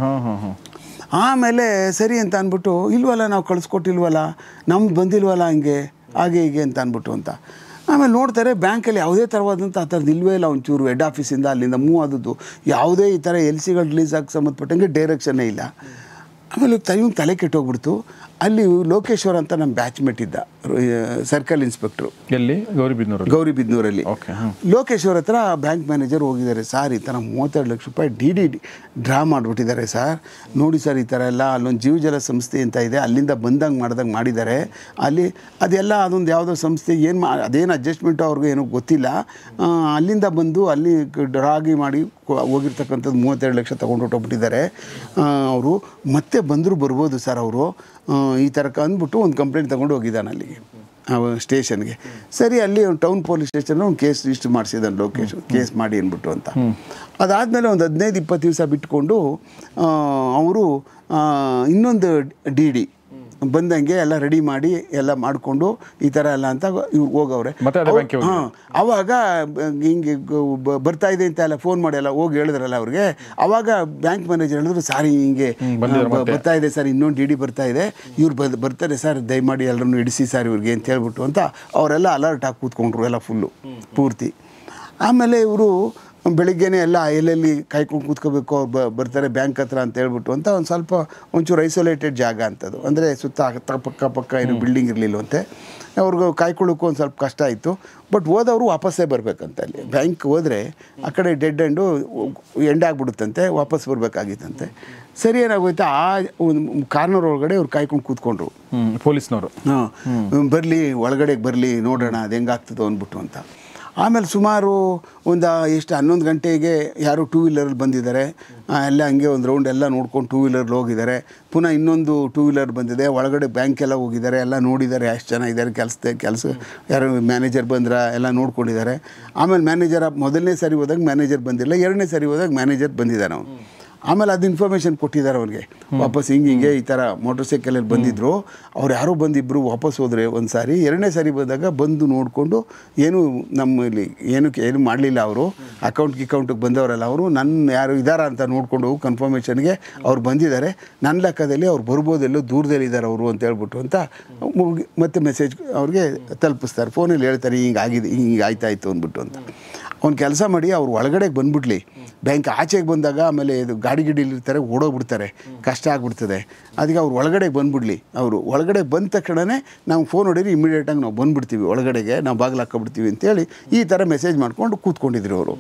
ಆಮೇಲೆ ಸರಿ ಅಂತ ಅಂದ್ಬಿಟ್ಟು, ಇಲ್ವಲ್ಲ ನಾವು ಕಳಿಸ್ಕೊಟ್ಟಿಲ್ವಲ್ಲ, ನಮ್ಗೆ ಬಂದಿಲ್ವಲ್ಲ ಹಂಗೆ ಹಾಗೆ ಹೀಗೆ ಅಂತ ಅಂದ್ಬಿಟ್ಟು ಅಂತ. ಆಮೇಲೆ ನೋಡ್ತಾರೆ ಬ್ಯಾಂಕಲ್ಲಿ ಯಾವುದೇ ಥರವಾದಂಥ ಆ ಥರದ್ದು ಇಲ್ವೇ ಇಲ್ಲ, ಒಂಚೂರು ಹೆಡ್ ಆಫೀಸಿಂದ ಅಲ್ಲಿಂದ ಮೂವ್ ಆದದ್ದು ಯಾವುದೇ ಈ ಥರ LCಗಳು ರಿಲೀಸ್ ಆಗಿ ಸಂಬಂಧಪಟ್ಟಂಗೆ ಡೈರೆಕ್ಷನ್ನೇ ಇಲ್ಲ. ಆಮೇಲೆ ತಲೆ ಕೆಟ್ಟೋಗ್ಬಿಡ್ತು. ಅಲ್ಲಿ ಲೋಕೇಶ್ವರ್ ಅಂತ ನಮ್ಮ ಬ್ಯಾಚ್ಮೇಟ್ ಇದ್ದ, ಸರ್ಕಲ್ ಇನ್ಸ್ಪೆಕ್ಟ್ರು, ಎಲ್ಲಿ ಗೌರಿಬಿದನೂರಲ್ಲಿ. ಲೋಕೇಶ್ವರ್ ಹತ್ರ ಬ್ಯಾಂಕ್ ಮ್ಯಾನೇಜರ್ ಹೋಗಿದ್ದಾರೆ, ಸರ್ ಈ ಥರ 32 ಲಕ್ಷ ರೂಪಾಯಿ ಡಿ ಡಿ ಡ್ರಾ ಮಾಡಿಬಿಟ್ಟಿದ್ದಾರೆ ಸರ್, ನೋಡಿ ಸರ್ ಈ ಥರ ಎಲ್ಲ ಅಲ್ಲೊಂದು ಜೀವಜಲ ಸಂಸ್ಥೆ ಅಂತ ಇದೆ, ಅಲ್ಲಿಂದ ಮಾಡ್ದಂಗೆ ಮಾಡಿದ್ದಾರೆ, ಅಲ್ಲಿ ಅದೆಲ್ಲ ಅದೊಂದು ಯಾವುದೋ ಸಂಸ್ಥೆ ಅದೇನು ಅಡ್ಜಸ್ಟ್ಮೆಂಟು ಅವ್ರಿಗೂ ಏನೋ ಗೊತ್ತಿಲ್ಲ, ಅಲ್ಲಿಂದ ಬಂದು ಅಲ್ಲಿ ಡ್ರಾಗಿ ಮಾಡಿ ಹೋಗಿರ್ತಕ್ಕಂಥದ್ದು 32 ಲಕ್ಷ ತೊಗೊಂಡೋಗ್ಬಿಟ್ಟಿದ್ದಾರೆ ಅವರು, ಮತ್ತೆ ಬಂದರೂ ಬರ್ಬೋದು ಸರ್ ಅವರು ಈ ಥರ ಅಂದ್ಬಿಟ್ಟು ಒಂದು ಕಂಪ್ಲೇಂಟ್ ತೊಗೊಂಡು ಹೋಗಿದ್ದಾನೆ ಅಲ್ಲಿಗೆ ಸ್ಟೇಷನ್ಗೆ. ಸರಿ, ಅಲ್ಲಿ ಒಂದು ಟೌನ್ ಪೊಲೀಸ್ ಸ್ಟೇಷನ್ ಒಂದು ಕೇಸ್ ರಿಜಿಸ್ಟರ್ ಮಾಡಿಸಿದ್ದಾನೆ ಲೋಕೇಶ್, ಕೇಸ್ ಮಾಡಿ ಅಂದ್ಬಿಟ್ಟು ಅಂತ. ಅದಾದಮೇಲೆ ಒಂದು 15-20 ದಿವಸ ಬಿಟ್ಕೊಂಡು ಅವರು ಇನ್ನೊಂದು ಡಿ ಡಿ ಬಂದಂಗೆ ಎಲ್ಲ ರೆಡಿ ಮಾಡಿ ಎಲ್ಲ ಮಾಡಿಕೊಂಡು ಈ ಥರ ಎಲ್ಲ ಅಂತ ಇವ್ರು ಹೋಗವ್ರೆ. ಅವಾಗ ಹಿಂಗೆ ಬರ್ತಾ ಇದೆ ಅಂತ ಎಲ್ಲ ಫೋನ್ ಮಾಡಿ ಎಲ್ಲ ಹೋಗಿ ಹೇಳಿದ್ರಲ್ಲ ಅವ್ರಿಗೆ. ಅವಾಗ ಬ್ಯಾಂಕ್ ಮ್ಯಾನೇಜರ್ ಹೇಳಿದ್ರು, ಸಾರಿ ಹಿಂಗೆ ಬರ್ತಾ ಇದೆ ಸರ್, ಇನ್ನೊಂದು ಡಿ ಡಿ ಬರ್ತಾ ಇದೆ, ಇವ್ರು ಬರ್ತಾರೆ ಸರ್, ದಯಮಾಡಿ ಎಲ್ಲರನ್ನು ಇಡಿಸಿ ಸರ್ ಇವ್ರಿಗೆ ಅಂತ ಹೇಳ್ಬಿಟ್ಟು ಅಂತ ಅವರೆಲ್ಲ ಅಲರ್ಟ್ ಆಗಿ ಕೂತ್ಕೊಂಡ್ರು ಎಲ್ಲ ಫುಲ್ಲು ಪೂರ್ತಿ. ಆಮೇಲೆ ಇವರು ಬೆಳಿಗ್ಗೆನೇ ಎಲ್ಲ ಎಲ್ಲೆಲ್ಲಿ ಕಾಯ್ಕೊಂಡು ಕೂತ್ಕೋಬೇಕು, ಅವ್ರು ಬರ್ತಾರೆ ಬ್ಯಾಂಕ್ ಹತ್ರ ಅಂತ ಹೇಳ್ಬಿಟ್ಟು ಅಂತ ಒಂಚೂರು ಐಸೋಲೇಟೆಡ್ ಜಾಗ ಅಂತದು, ಅಂದರೆ ಸುತ್ತ ಪಕ್ಕ ಏನು ಬಿಲ್ಡಿಂಗ್ ಇರಲಿಲ್ಲವಂತೆ. ಅವ್ರಿಗೂ ಕಾಯ್ಕೊಳ್ಳೋಕ್ಕೂ ಒಂದು ಸ್ವಲ್ಪ ಕಷ್ಟ ಆಯಿತು. ಬಟ್ ಹೋದವರು ವಾಪಸ್ಸೇ ಬರಬೇಕಂತೆ. ಅಲ್ಲಿ ಬ್ಯಾಂಕ್ ಹೋದರೆ ಆ ಕಡೆ ಡೆಡ್ ಎಂಡ್ ಆಗಿಬಿಡುತ್ತಂತೆ, ವಾಪಸ್ ಬರಬೇಕಾಗಿತ್ತಂತೆ. ಸರಿ, ಏನಾಗೋಯ್ತು, ಆ ಒಂದು ಕಾರ್ನರ್ ಒಳಗಡೆ ಅವ್ರು ಕಾಯ್ಕೊಂಡು ಕೂತ್ಕೊಂಡ್ರು ಪೊಲೀಸ್ನವರು. ಬರಲಿ ಒಳಗಡೆಗೆ ಬರಲಿ ನೋಡೋಣ ಅದು ಹೆಂಗಾಗ್ತದೋ ಅಂದ್ಬಿಟ್ಟು ಅಂತ. ಆಮೇಲೆ ಸುಮಾರು ಒಂದು 11 ಗಂಟೆಗೆ ಯಾರೋ 2 ವೀಲರಲ್ಲಿ ಬಂದಿದ್ದಾರೆ, ಎಲ್ಲ ಹಂಗೆ ಒಂದು ರೌಂಡ್ ಎಲ್ಲ ನೋಡ್ಕೊಂಡು 2 ವೀಲರ್ಲಿ ಹೋಗಿದ್ದಾರೆ. ಪುನಃ ಇನ್ನೊಂದು 2 ವೀಲರ್ ಬಂದಿದೆ, ಒಳಗಡೆ ಬ್ಯಾಂಕೆಲ್ಲ ಹೋಗಿದ್ದಾರೆ, ಎಲ್ಲ ನೋಡಿದ್ದಾರೆ ಎಷ್ಟು ಜನ ಇದ್ದಾರೆ, ಕೆಲಸ ಯಾರು ಮ್ಯಾನೇಜರ್ ಬಂದ್ರೆ ಎಲ್ಲ ನೋಡ್ಕೊಂಡಿದ್ದಾರೆ. ಆಮೇಲೆ ಮ್ಯಾನೇಜರ್ ಮೊದಲನೇ ಸಾರಿ ಹೋದಾಗ ಮ್ಯಾನೇಜರ್ ಬಂದಿಲ್ಲ, 2ನೇ ಸಾರಿ ಹೋದಾಗ ಮ್ಯಾನೇಜರ್ ಬಂದಿದ್ದಾನೆ ಅವನು. ಆಮೇಲೆ ಅದು ಇನ್ಫಾರ್ಮೇಷನ್ ಕೊಟ್ಟಿದ್ದಾರೆ ಅವ್ರಿಗೆ, ವಾಪಸ್ ಹಿಂಗೆ ಈ ಥರ ಮೋಟರ್ ಸೈಕಲಲ್ಲಿ ಬಂದಿದ್ದರು, ಅವ್ರು ಯಾರೋ ಬಂದಿಬ್ಬರು ವಾಪಸ್ ಹೋದರೆ ಒಂದು ಸಾರಿ. 2ನೇ ಸಾರಿ ಬಂದಾಗ ಬಂದು ನೋಡಿಕೊಂಡು ಏನು ನಮ್ಮಲ್ಲಿ ಏನು ಮಾಡಲಿಲ್ಲ ಅವರು, ಅಕೌಂಟಿಗೆ ಬಂದವರಲ್ಲ ಅವರು, ನನ್ನ ಯಾರು ಇದ್ದಾರ ಅಂತ ನೋಡಿಕೊಂಡು ಕನ್ಫರ್ಮೇಷನ್ಗೆ ಅವ್ರು ಬಂದಿದ್ದಾರೆ, ನನ್ನ ಲೆಕ್ಕದಲ್ಲಿ ಅವ್ರು ಬರ್ಬೋದೆಲ್ಲೋ ದೂರದಲ್ಲಿದ್ದಾರೆ ಅವರು ಅಂತ ಹೇಳ್ಬಿಟ್ಟು ಅಂತ ಮತ್ತೆ ಮೆಸೇಜ್ ಅವ್ರಿಗೆ ತಲುಪಿಸ್ತಾರೆ, ಫೋನಲ್ಲಿ ಹೇಳ್ತಾರೆ ಹಿಂಗೆ ಆಗಿದೆ, ಹಿಂಗೆ ಆಯ್ತಾಯಿತು ಅಂದ್ಬಿಟ್ಟು ಅಂತ. ಅವ್ನು ಕೆಲಸ ಮಾಡಿ ಅವ್ರು ಒಳಗಡೆಗೆ ಬಂದ್ಬಿಡ್ಲಿ, ಬ್ಯಾಂಕ್ ಆಚೆಗೆ ಬಂದಾಗ ಆಮೇಲೆ ಇದು ಗಾಡಿಲಿರ್ತಾರೆ, ಓಡೋಗ್ಬಿಡ್ತಾರೆ, ಕಷ್ಟ ಆಗಿಬಿಡ್ತದೆ. ಅದಕ್ಕೆ ಅವ್ರು ಒಳಗಡೆಗೆ ಬಂದುಬಿಡ್ಲಿ. ಅವರು ಒಳಗಡೆ ಬಂದ ತಕ್ಷಣವೇ ನಾವು ಫೋನ್ ಹೊಡೀರಿ, ಇಮಿಡಿಯೇಟಾಗಿ ನಾವು ಬಂದುಬಿಡ್ತೀವಿ ಒಳಗಡೆಗೆ, ನಾವು ಬಾಗಿಲು ಹಾಕ್ಕೊಬಿಡ್ತೀವಿ ಅಂತೇಳಿ ಈ ಥರ ಮೆಸೇಜ್ ಮಾಡ್ಕೊಂಡು ಕೂತ್ಕೊಂಡಿದ್ರು ಅವರು.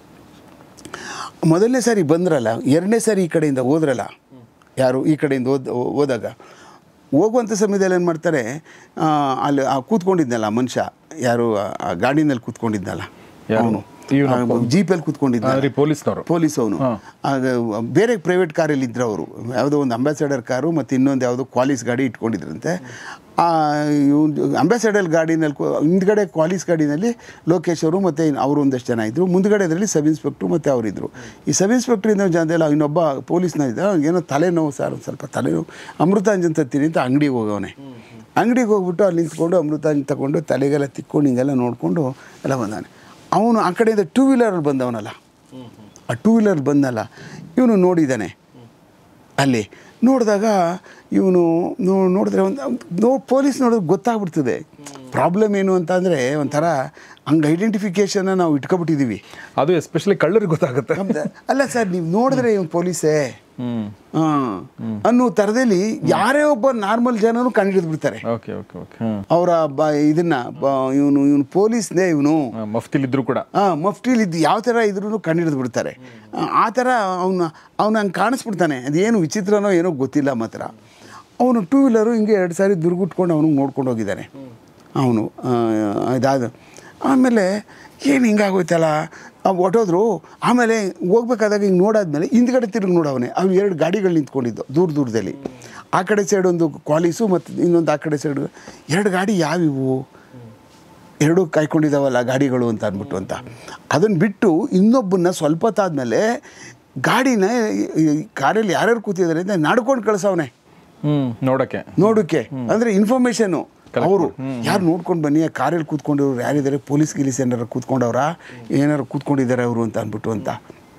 ಮೊದಲನೇ ಸಾರಿ ಬಂದ್ರಲ್ಲ, 2ನೇ ಸಾರಿ ಈ ಕಡೆಯಿಂದ ಹೋದ್ರಲ್ಲ, ಯಾರು ಈ ಕಡೆಯಿಂದ ಹೋದಾಗ ಹೋಗುವಂಥ ಸಮಯದಲ್ಲಿ ಏನು ಮಾಡ್ತಾರೆ, ಅಲ್ಲಿ ಕೂತ್ಕೊಂಡಿದ್ನಲ್ಲ ಮನುಷ್ಯ, ಯಾರು ಆ ಗಾಡಿನಲ್ಲಿ ಕೂತ್ಕೊಂಡಿದ್ನಲ್ಲ ಅವನು, ಜೀಪಲ್ಲಿ ಕೂತ್ಕೊಂಡಿದ್ದ ಪೊಲೀಸ್ ಅವನು, ಬೇರೆ ಪ್ರೈವೇಟ್ ಕಾರಲ್ಲಿ ಇದ್ರು ಅವರು, ಯಾವುದೋ ಒಂದು ಅಂಬಾಸಡರ್ ಕಾರು ಮತ್ತು ಇನ್ನೊಂದು ಯಾವುದೋ ಕ್ವಾಲಿಸ್ ಗಾಡಿ ಇಟ್ಕೊಂಡಿದ್ರಂತೆ. ಅಂಬಾಸಡರ್ ಗಾಡಿನಲ್ಲಿ ಹಿಂದ್ಗಡೆ ಕ್ವಾಲಿಸ್ ಗಾಡಿನಲ್ಲಿ ಲೋಕೇಶ್ ಅವರು ಮತ್ತು ಅವರು ಒಂದಷ್ಟು ಜನ ಇದ್ದರು, ಮುಂದ್ಗಡೆ ಇದರಲ್ಲಿ ಸಬ್ ಇನ್ಸ್ಪೆಕ್ಟ್ರು ಮತ್ತು ಅವರಿದ್ದರು. ಈ ಸಬ್ ಇನ್ಸ್ಪೆಕ್ಟ್ರಿಂದ ಜನದಲ್ಲ ಇನ್ನೊಬ್ಬ ಪೊಲೀಸ್ನ ಇದ್ದ, ಏನೋ ತಲೆನೋವು ಸರ್, ಒಂದು ಸ್ವಲ್ಪ ತಲೆನೋವು, ಅಮೃತಾಂಜನ್ ತತ್ತೀನಿ ಅಂತ ಅಂಗಡಿಗೆ ಹೋಗವನೆ. ಅಂಗಡಿಗೆ ಹೋಗ್ಬಿಟ್ಟು ಅಲ್ಲಿ ನಿಂತ್ಕೊಂಡು ಅಮೃತ ತಗೊಂಡು ತಲೆಗೆಲ್ಲ ತಿಕ್ಕೊಂಡು ಹಿಂಗೆಲ್ಲ ನೋಡಿಕೊಂಡು ಎಲ್ಲ ಬಂದಾನೆ. ಅವನು ಆ ಕಡೆಯಿಂದ 2 ವೀಲರಲ್ಲಿ ಬಂದವನಲ್ಲ, ಆ 2 ವೀಲರ್ ಬಂದಲ್ಲ, ಇವನು ನೋಡಿದ್ದಾನೆ. ಅಲ್ಲಿ ನೋಡಿದಾಗ ಇವನು ನೋಡಿದ್ರೆ ಪೊಲೀಸ್ ನೋಡಿದ್ರೆ ಗೊತ್ತಾಗ್ಬಿಡ್ತದೆ ಪ್ರಾಬ್ಲಮ್ ಏನು ಅಂತ. ಅಂದರೆ ಒಂಥರ ಹಂಗೆ ಐಡೆಂಟಿಫಿಕೇಷನ್ನ ನಾವು ಇಟ್ಕೊಬಿಟ್ಟಿದ್ದೀವಿ. ಅದು ಎಸ್ಪೆಷಲಿ ಕಳ್ಳರಿಗೆ ಗೊತ್ತಾಗುತ್ತೆ. ಅಲ್ಲ ಸರ್, ನೀವು ನೋಡಿದ್ರೆ ಇವನು ಪೊಲೀಸೇ ಅನ್ನೋ ಥರದಲ್ಲಿ ಯಾರೇ ಒಬ್ಬ ನಾರ್ಮಲ್ ಜನನು ಕಂಡುಹಿಡಿದು ಬಿಡ್ತಾರೆ ಅವರ ಇದನ್ನ. ಇವನು ಪೊಲೀಸ್ನೇ, ಇವನು ಮಫ್ತಿಲಿದ್ರು ಕೂಡ ಮಫ್ಟಿಲಿದ್ದು ಯಾವ ಥರ ಇದ್ರೂ ಕಂಡುಹಿಡಿದು ಬಿಡ್ತಾರೆ. ಆ ಥರ ಅವನು ಹಂಗೆ ಕಾಣಿಸ್ಬಿಡ್ತಾನೆ. ಅದೇನು ವಿಚಿತ್ರನೋ ಏನೋ ಗೊತ್ತಿಲ್ಲ. ಮಾತ್ರ ಅವನು 2 ವೀಲರು ಹಿಂಗೆ 2 ಸಾರಿ ದುರ್ಗುಟ್ಕೊಂಡು ಅವನಿಗೆ ನೋಡ್ಕೊಂಡು ಹೋಗಿದ್ದಾನೆ ಅವನು. ಇದಾದ ಆಮೇಲೆ ಏನು ಹಿಂಗಾಗೋಯ್ತಲ್ಲ ಹೊಟ್ಟೋದ್ರು. ಆಮೇಲೆ ಹೋಗ್ಬೇಕಾದಾಗ ಹಿಂಗೆ ನೋಡಾದ್ಮೇಲೆ ಹಿಂದ್ಗಡೆ ತಿರುಗಿ ನೋಡವನೇ. ಅವ್ನು 2 ಗಾಡಿಗಳು ನಿಂತ್ಕೊಂಡಿದ್ದು ದೂರದಲ್ಲಿ. ಆ ಕಡೆ ಸೈಡ್ ಒಂದು ಕ್ವಾಲಿಸು ಮತ್ತು ಇನ್ನೊಂದು ಆ ಕಡೆ ಸೈಡು 2 ಗಾಡಿ ಯಾವಿವು, 2 ಕಾಯ್ಕೊಂಡಿದ್ದಾವಲ್ಲ ಗಾಡಿಗಳು ಅಂತ ಅಂದ್ಬಿಟ್ಟು ಅಂತ. ಅದನ್ನು ಬಿಟ್ಟು ಇನ್ನೊಬ್ಬನ್ನ ಸ್ವಲ್ಪ ಹೊತ್ತಾದ್ಮೇಲೆ ಗಾಡಿನ ಕಾರಲ್ಲಿ ಯಾರ್ಯಾರು ಕೂತಿದ್ದಾರೆ ಅಂತ ನಡ್ಕೊಂಡು ಕಳಿಸವನೆ ನೋಡೋಕ್ಕೆ. ಅಂದರೆ ಇನ್ಫಾರ್ಮೇಷನ್ನು ಅವರು ಯಾರು ನೋಡ್ಕೊಂಡು ಬನ್ನಿ, ಕಾರಲ್ಲಿ ಕೂತ್ಕೊಂಡಿರೋರು ಯಾರಿದ್ದಾರೆ, ಪೊಲೀಸ್ ಗಿಲೀಸ್ ಏನಾರು ಕೂತ್ಕೊಂಡವ್ರ, ಏನಾರು ಕೂತ್ಕೊಂಡಿದ್ದಾರೆ ಅವರು ಅಂತ ಅಂದ್ಬಿಟ್ಟು ಅಂತ.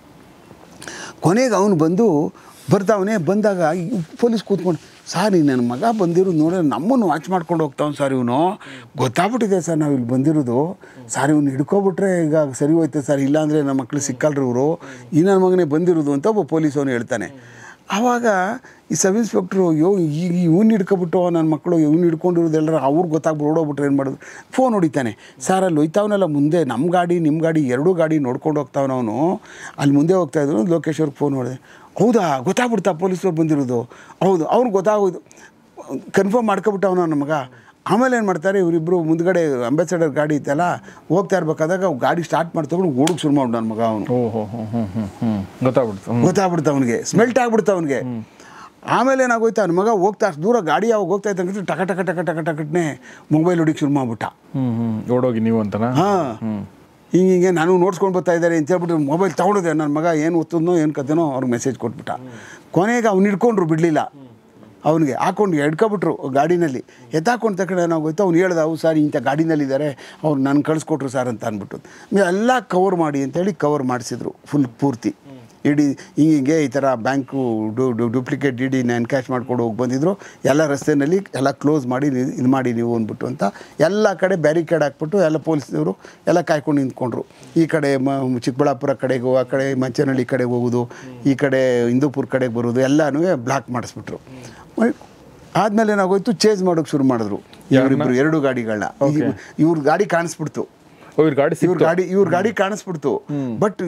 ಕೊನೆಗೆ ಅವನು ಬರ್ತಾವನೆ. ಬಂದಾಗ ಪೊಲೀಸ್ ಕೂತ್ಕೊಂಡು, ಸರ್ ಈ ನನ್ನ ಮಗ ಬಂದಿರೋದು ನೋಡಿದ್ರೆ ನಮ್ಮನ್ನು ವಾಚ್ ಮಾಡ್ಕೊಂಡು ಹೋಗ್ತಾವ್ ಸರ್, ಇವನು ಗೊತ್ತಾಗ್ಬಿಟ್ಟಿದೆ ಸರ್ ನಾವು ಇಲ್ಲಿ ಬಂದಿರೋದು ಸರ್, ಇವನು ಹಿಡ್ಕೊಬಿಟ್ರೆ ಈಗ ಸರಿ ಹೋಯ್ತು ಸರ್, ಇಲ್ಲಾಂದರೆ ನಮ್ಮ ಮಕ್ಕಳು ಸಿಕ್ಕಲ್ರಿ ಇವರು, ಈ ನನ್ನ ಮಗನೇ ಬಂದಿರೋದು ಅಂತ ಒಬ್ಬ ಪೊಲೀಸವನು ಹೇಳ್ತಾನೆ. ಆವಾಗ ಈ ಸಬ್ ಇನ್ಸ್ಪೆಕ್ಟ್ರು ಈಗ ಇವ್ನು ಹಿಡ್ಕೊಬಿಟ್ಟು ನನ್ನ ಮಕ್ಕಳು ಇವ್ನು ಹಿಡ್ಕೊಂಡಿರೋದು ಎಲ್ಲರೂ ಅವ್ರಿಗೆ ಗೊತ್ತಾಗ್ಬಿಟ್ಟು ಓಡೋಗ್ಬಿಟ್ರೆ ಏನು ಮಾಡೋದು. ಫೋನ್ ಹೊಡಿತಾನೆ, ಸರ್ ಅಲ್ಲಿ ಹೋಯ್ತಾವನಲ್ಲ ಮುಂದೆ ನಮ್ಮ ಗಾಡಿ ನಿಮ್ಮ ಗಾಡಿ 2 ಗಾಡಿ ನೋಡ್ಕೊಂಡು ಹೋಗ್ತಾವನವನು, ಅಲ್ಲಿ ಮುಂದೆ ಹೋಗ್ತಾಯಿದ್ರು. ಲೋಕೇಶ್ವರ್ಗೆ ಫೋನ್ ಹೊಡೆದೆ. ಹೌದಾ, ಗೊತ್ತಾಗ್ಬಿಡ್ತಾ ಪೊಲೀಸರು ಬಂದಿರೋದು? ಹೌದು, ಅವ್ನು ಗೊತ್ತಾಗೋದು, ಕನ್ಫರ್ಮ್ ಮಾಡ್ಕೊಬಿಟ್ಟವನ ನನ್ನ ಮಗ. ಆಮೇಲೆ ಏನು ಮಾಡ್ತಾರೆ, ಇವರಿಬ್ಬರು ಮುಂದ್ಗಡೆ ಅಂಬಾಸಡರ್ ಗಾಡಿ ಇತ್ತಲ್ಲ, ಹೋಗ್ತಾ ಇರ್ಬೇಕಾದಾಗ ಗಾಡಿ ಸ್ಟಾರ್ಟ್ ಮಾಡ್ತಕೊಂಡು ಓಡಕ್ಕೆ ಶುರು ಮಾಡ್ಬಿಟ್ಟು ನನ್ನ ಮಗ. ಅವನು ಗೊತ್ತಾಗ್ಬಿಡ್ತು ಅವನಿಗೆ, ಸ್ಮೆಲ್ಟ್ ಆಗ್ಬಿಡ್ತು ಅವನಿಗೆ. ಆಮೇಲೆ ಏನಾಗೋಯ್ತು, ನನ್ನ ಮಗ ಹೋಗ್ತಾ ದೂರ ಗಾಡಿ ಯಾವಾಗ ಹೋಗ್ತಾ ಇದ್ದಂಗೆ ಟಕ ಟಕ ಟಕ ಟಕ ಟಕಟ್ನೆ ಮೊಬೈಲ್ ಹೊಡಿಗೆ ಶುರು ಮಾಡ್ಬಿಟ್ಟ. ಓಡೋಗಿ ನೀವು ಅಂತ. ಹಾಂ, ಹಿಂಗೆ ನಾನು ನೋಡ್ಸ್ಕೊಂಡು ಬರ್ತಾ ಇದ್ದಾರೆ ಅಂತ ಹೇಳ್ಬಿಟ್ಟು ಮೊಬೈಲ್ ತೊಗೊಂಡಿದ್ದೆ. ನನ್ನ ಮಗ ಏನು ಓದ್ತದನೋ ಏನು ಕತೆನೋ ಅವ್ರಿಗೆ ಮೆಸೇಜ್ ಕೊಟ್ಬಿಟ್ಟ. ಕೊನೆಗೆ ಅವ್ನು ಹಿಡ್ಕೊಂಡ್ರು, ಬಿಡಲಿಲ್ಲ. ಅವನಿಗೆ ಹಾಕೊಂಡು ಎಡ್ಕೊಬಿಟ್ರು ಗಾಡಿನಲ್ಲಿ. ಎತ್ತಾಕೊಂಡು ತಕ್ಷಣ ಏನಾಗೋಯ್ತು, ಅವ್ನು ಹೇಳ್ದ, ಅವು ಸರ್ ಇಂಥ ಗಾಡಿನಲ್ಲಿದ್ದಾರೆ, ಅವ್ರು ನಾನು ಕಳಿಸ್ಕೊಟ್ರು ಸರ್ ಅಂತ ಅಂದ್ಬಿಟ್ಟು. ಎಲ್ಲ ಕವರ್ ಮಾಡಿ ಅಂತೇಳಿ ಕವರ್ ಮಾಡಿಸಿದ್ರು ಪೂರ್ತಿ. ಇಡೀ ಹಿಂಗೆ ಈ ಥರ ಬ್ಯಾಂಕು ಡೂಪ್ಲಿಕೇಟ್ ಡಿ ಡಿನ ಎನ್ಕ್ಯಾಶ್ ಮಾಡ್ಕೊಂಡು ಹೋಗಿ ಬಂದಿದ್ರು. ಎಲ್ಲ ರಸ್ತೆಯಲ್ಲಿ ಎಲ್ಲ ಕ್ಲೋಸ್ ಮಾಡಿ ಇದು ಮಾಡಿ ನೀವು ಅಂದ್ಬಿಟ್ಟು ಅಂತ ಎಲ್ಲ ಕಡೆ ಬ್ಯಾರಿಕೇಡ್ ಹಾಕ್ಬಿಟ್ಟು ಎಲ್ಲ ಪೊಲೀಸ್ನವರು ಎಲ್ಲ ಕಾಯ್ಕೊಂಡು ನಿಂತ್ಕೊಂಡ್ರು. ಈ ಕಡೆ ಚಿಕ್ಕಬಳ್ಳಾಪುರ ಕಡೆಗೂ, ಆ ಕಡೆ ಮಂಚನಹಳ್ಳಿ ಕಡೆಗೆ ಹೋಗೋದು, ಈ ಕಡೆ ಹಿಂದೂಪುರ ಕಡೆಗೆ ಬರೋದು ಎಲ್ಲನೂ ಬ್ಲಾಕ್ ಮಾಡಿಸ್ಬಿಟ್ರು. ಆದಮೇಲೆ ಏನಾಗೋಯ್ತು, ಚೇಂಜ್ ಮಾಡೋಕ್ಕೆ ಶುರು ಮಾಡಿದ್ರು ಇವರಿಬ್ಬರು 2 ಗಾಡಿಗಳನ್ನ. ಇವ್ರ ಗಾಡಿ ಕಾಣಿಸ್ಬಿಡ್ತು, ಇವ್ರ ಗಾಡಿ ಕಾಣಿಸ್ಬಿಡ್ತು. ಬಟ್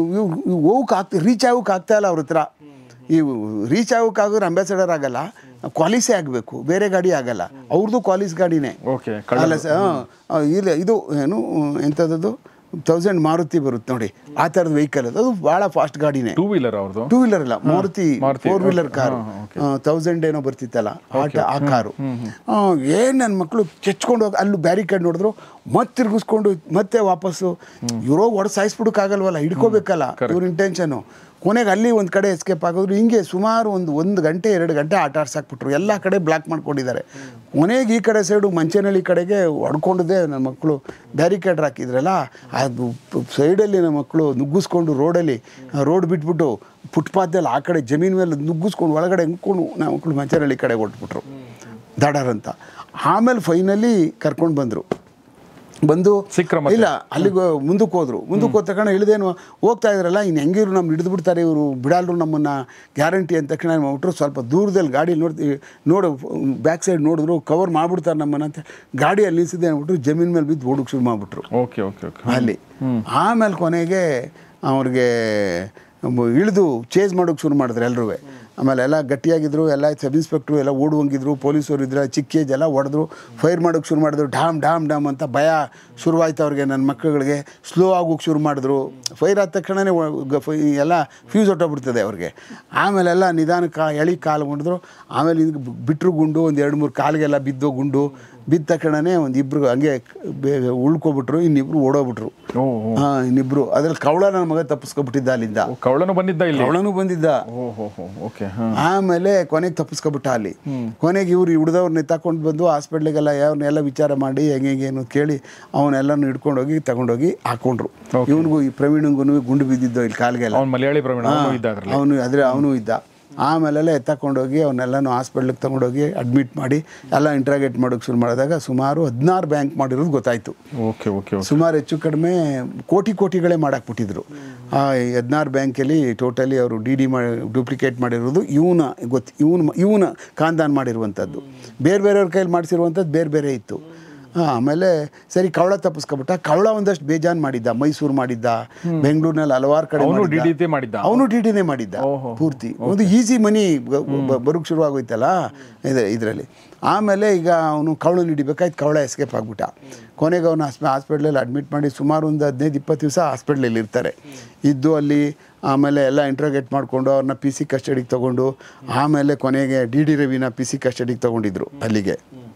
ರೀಚ್ ಆಗೋಕೆ ಆಗ್ತಾ ಇಲ್ಲ ಅವ್ರ ಹತ್ರ. ಇವು ರೀಚ್ ಆಗೋಕೆ ಆಗೋರು ಅಂಬಾಸಡರ್ ಆಗಲ್ಲ, ಕ್ವಾಲಿಸೇ ಆಗಬೇಕು, ಬೇರೆ ಗಾಡಿ ಆಗಲ್ಲ. ಅವ್ರದ್ದು ಕ್ವಾಲಿಸ್ ಗಾಡಿನೇ ಅಲ್ಲ ಸರ್. ಇಲ್ಲ, ಇದು ಏನು ಎಂಥದ್ದು 1000 ಮಾರುತಿ ಬರುತ್ತೆ ನೋಡಿ, ಆ ಥರದ ವೆಹಿಕಲ್ ಅದು ಭಾಳ ಫಾಸ್ಟ್ ಗಾಡಿನೇ. 2 ವೀಲರ್ ಅವ್ರದ್ದು? 2 ವೀಲರ್ ಅಲ್ಲ, ಮಾರುತಿ 4 ವೀಲರ್ ಕಾರು. 1000 ಏನೋ ಬರ್ತಿತ್ತಲ್ಲ ಆ ಕಾರು. ಏನು ನನ್ನ ಮಕ್ಕಳು ಕೆಚ್ಕೊಂಡು ಹೋಗಿ ಅಲ್ಲಿ ಬ್ಯಾರಿಕೇಡ್ ನೋಡಿದ್ರು, ಮತ್ತೆ ತಿರ್ಗಿಸ್ಕೊಂಡು ಮತ್ತೆ ವಾಪಸ್ಸು. ಇವ್ರೋಗಿ ಹೊಡೆದು ಸಾಯಿಸ್ಬಿಡೋಕ್ಕಾಗಲ್ವಲ್ಲ, ಹಿಡ್ಕೋಬೇಕಲ್ಲ ಇವ್ರ ಇಂಟೆನ್ಷನು. ಕೊನೆಗೆ ಅಲ್ಲಿ ಒಂದು ಕಡೆ ಎಸ್ಕೇಪ್ ಆಗೋದ್ರು. ಹಿಂಗೆ ಸುಮಾರು 1 ಗಂಟೆ 2 ಗಂಟೆ ಆಟ ಆಡ್ಸಾಕ್ಬಿಟ್ರು. ಎಲ್ಲ ಕಡೆ ಬ್ಲಾಕ್ ಮಾಡ್ಕೊಂಡಿದ್ದಾರೆ. ಕೊನೆಗೆ ಈ ಕಡೆ ಸೈಡು ಮಂಚನಹಳ್ಳಿ ಕಡೆಗೆ ಹೊಡ್ಕೊಂಡಿದ್ದೆ ನನ್ನ ಮಕ್ಕಳು. ಬ್ಯಾರಿಕೇಡ್ ಹಾಕಿದ್ರಲ್ಲ, ಅದು ಸೈಡಲ್ಲಿ ನಮ್ಮ ಮಕ್ಕಳು ನುಗ್ಗಿಸ್ಕೊಂಡು ರೋಡ್ ಬಿಟ್ಬಿಟ್ಟು ಫುಟ್ಪಾತ್ದಲ್ಲಿ ಆ ಕಡೆ ಜಮೀನು ಮೇಲೆ ನುಗ್ಗಿಸ್ಕೊಂಡು ಒಳಗಡೆ ಹೆಂಗ್ಕೊಂಡು ನಮ್ಮ ಮಕ್ಕಳು ಮಂಚನಹಳ್ಳಿ ಕಡೆ ಹೊಟ್ಬಿಟ್ರು ದಾಡಾರ್ ಅಂತ. ಆಮೇಲೆ ಫೈನಲಿ ಕರ್ಕೊಂಡು ಬಂದರು. ಇಲ್ಲ, ಅಲ್ಲಿಗೆ ಮುಂದಕ್ಕೆ ಹೋದ್ರು. ಮುಂದಕ್ಕೆ ಹೋದ ತಕ್ಷಣ ಇಳಿದೇನು ಹೋಗ್ತಾ ಇದ್ರಲ್ಲ, ಇನ್ನು ಹೆಂಗಿರು ನಮ್ಮ ಹಿಡಿದು ಬಿಡ್ತಾರೆ ಇವರು, ಬಿಡಲ್ರು ನಮ್ಮನ್ನು ಗ್ಯಾರಂಟಿ ಅಂದ ತಕ್ಷಣ ಮಾಡ್ಬಿಟ್ರು. ಸ್ವಲ್ಪ ದೂರದಲ್ಲಿ ಗಾಡಿ ನೋಡು ಬ್ಯಾಕ್ ಸೈಡ್ ನೋಡಿದ್ರು, ಕವರ್ ಮಾಡಿಬಿಡ್ತಾರೆ ನಮ್ಮನ್ನ ಅಂತ ಗಾಡಿಯಲ್ಲಿ ನಿಲ್ಸಿದ್ದೆ ಅಂದ್ಬಿಟ್ರು. ಜಮೀನ್ ಮೇಲೆ ಬಿದ್ದು ಓಡಕ್ಕೆ ಶುರು ಮಾಡಿಬಿಟ್ರು ಅಲ್ಲಿ. ಆಮೇಲೆ ಕೊನೆಗೆ ಅವ್ರಿಗೆ ಇಳಿದು ಚೇಂಜ್ ಮಾಡೋಕ್ಕೆ ಶುರು ಮಾಡಿದ್ರು ಎಲ್ರೂ. ಆಮೇಲೆ ಎಲ್ಲ ಗಟ್ಟಿಯಾಗಿದ್ದರು, ಎಲ್ಲ ಸಬ್ ಇನ್ಸ್ಪೆಕ್ಟ್ರು ಎಲ್ಲ ಓಡುವಂಗಿದ್ರು, ಪೊಲೀಸರು ಇದ್ರೆ ಚಿಕ್ಕ ಏಜ್ ಎಲ್ಲ ಹೊಡೆದ್ರು, ಫೈರ್ ಮಾಡೋಕ್ಕೆ ಶುರು ಮಾಡಿದ್ರು. ಢಾಮ್ ಅಂತ ಭಯ ಶುರುವಾಯ್ತು ಅವ್ರಿಗೆ. ನನ್ನ ಮಕ್ಕಳಿಗೆ ಸ್ಲೋ ಆಗೋಕ್ಕೆ ಶುರು ಮಾಡಿದ್ರು. ಫೈರ್ ಆದ ತಕ್ಷಣವೇ ಎಲ್ಲ ಫ್ಯೂಸ್ ಹೊಟ್ಟೋಗ್ಬಿಡ್ತದೆ ಅವ್ರಿಗೆ. ಆಮೇಲೆಲ್ಲ ನಿಧಾನಕ್ಕೆ ಎಳಿ ಕಾಲು ಹೊಡೆದ್ರು. ಆಮೇಲೆ ಬಿಟ್ಟರು ಗುಂಡು, ಒಂದು 2-3 ಕಾಲಿಗೆಲ್ಲ ಬಿದ್ದೋ ಗುಂಡು ಬಿದ್ದ ತಕ್ಷಣನೇ ಒಂದಿಬ್ರು ಹಂಗೆ ಉಳ್ಕೊಬಿಟ್ರು, ಇನ್ನಿಬ್ರು ಓಡೋಗ್ಬಿಟ್ರು. ಇನ್ನಿಬ್ರು ಅದ್ರಲ್ಲಿ ಕವಳ ನನ್ನ ಮಗ ತಪ್ಪಿಸ್ಕೊಬಿಟ್ಟಿದ್ದ ಅಲ್ಲಿಂದ. ಕವಳನು ಬಂದಿದ್ದ ಇಲ್ಲಿ? ಕವಳನು ಬಂದಿದ್ದ. ಆಮೇಲೆ ಕೊನೆಗೆ ತಪ್ಪಿಸ್ಕೊಬಿಟ್ಟ ಅಲ್ಲಿ. ಕೊನೆಗೆ ಇವ್ರು ಹಿಡ್ದವ್ರನ್ನ ತಗೊಂಡು ಬಂದು ಹಾಸ್ಪಿಟ್ಲಿಗೆಲ್ಲ ಯಾವನ್ನೆಲ್ಲ ವಿಚಾರ ಮಾಡಿ ಹೆಂಗೇನು ಕೇಳಿ ಅವನ್ನೆಲ್ಲನೂ ಹಿಡ್ಕೊಂಡೋಗಿ ತಗೊಂಡೋಗಿ ಹಾಕೊಂಡ್ರು. ಇವನಿಗೂ ಈ ಪ್ರವೀಣಂಗೂ ಗುಂಡು ಬಿದ್ದಿದ್ದು ಇಲ್ಲಿ ಕಾಲಿಗೆಲ್ಲ. ಮಲಯಾಳಿ ಪ್ರವೀಣ ಅವನು ಇದ್ದ. ಆಮೇಲೆಲ್ಲ ಎತ್ತಕೊಂಡೋಗಿ ಅವನ್ನೆಲ್ಲನೂ ಹಾಸ್ಪಿಟ್ಲಿಗೆ ತಗೊಂಡೋಗಿ ಅಡ್ಮಿಟ್ ಮಾಡಿ ಎಲ್ಲ ಇಂಟ್ರಾಗೇಟ್ ಮಾಡೋಕ್ಕೆ ಶುರು ಮಾಡಿದಾಗ ಸುಮಾರು 16 ಬ್ಯಾಂಕ್ ಮಾಡಿರೋದು ಗೊತ್ತಾಯಿತು. ಸುಮಾರು ಹೆಚ್ಚು ಕಡಿಮೆ ಕೋಟಿಗಳೇ ಮಾಡಾಕ್ಬಿಟ್ಟಿದ್ರು. ಆ 16 ಬ್ಯಾಂಕಲ್ಲಿ ಟೋಟಲಿ ಅವರು ಡಿ ಡೂಪ್ಲಿಕೇಟ್ ಮಾಡಿರೋದು ಇವನ ಖಾನ್ದಾನ್ ಮಾಡಿರುವಂಥದ್ದು. ಬೇರೆಯವ್ರ ಕೈಯಲ್ಲಿ ಮಾಡಿಸಿರುವಂಥದ್ದು ಬೇರೆ ಇತ್ತು. ಆಮೇಲೆ ಸರಿ ಕವಳ ತಪ್ಪಿಸ್ಕೊಬಿಟ್ಟ. ಕವಳ ಒಂದಷ್ಟು ಬೇಜಾನ್ ಮಾಡಿದ್ದ, ಮೈಸೂರು ಮಾಡಿದ್ದ, ಬೆಂಗಳೂರಿನಲ್ಲಿ ಹಲವಾರು ಕಡೆ ಅವನು ಡಿಡಿನೇ ಮಾಡಿದ್ದ ಪೂರ್ತಿ. ಒಂದು ಈಸಿ ಮನಿ ಬರೋಕ್ಕೆ ಶುರುವಾಗೋಯ್ತಲ್ಲ ಇದರಲ್ಲಿ. ಆಮೇಲೆ ಈಗ ಅವನು ಕವಳು ಹಿಡಿಬೇಕಾಯ್ತು, ಕವಳ ಎಸ್ಕೇಪ್ ಆಗಿಬಿಟ್ಟ. ಕೊನೆಗೆ ಅವನು ಹಾಸ್ಪಿಟ್ಲಲ್ಲಿ ಅಡ್ಮಿಟ್ ಮಾಡಿ ಸುಮಾರು ಒಂದು 15-20 ದಿವಸ ಹಾಸ್ಪಿಟ್ಲಲ್ಲಿ ಇರ್ತಾರೆ ಇದ್ದು ಅಲ್ಲಿ. ಆಮೇಲೆ ಎಲ್ಲ ಇಂಟ್ರೋಗೇಟ್ ಮಾಡಿಕೊಂಡು ಅವ್ರನ್ನ PC ಕಸ್ಟಡಿಗೆ ತೊಗೊಂಡು ಆಮೇಲೆ ಕೊನೆಗೆ ಡಿ ರವಿನ PC ಕಸ್ಟಡಿಗೆ ತೊಗೊಂಡಿದ್ರು ಅಲ್ಲಿಗೆ.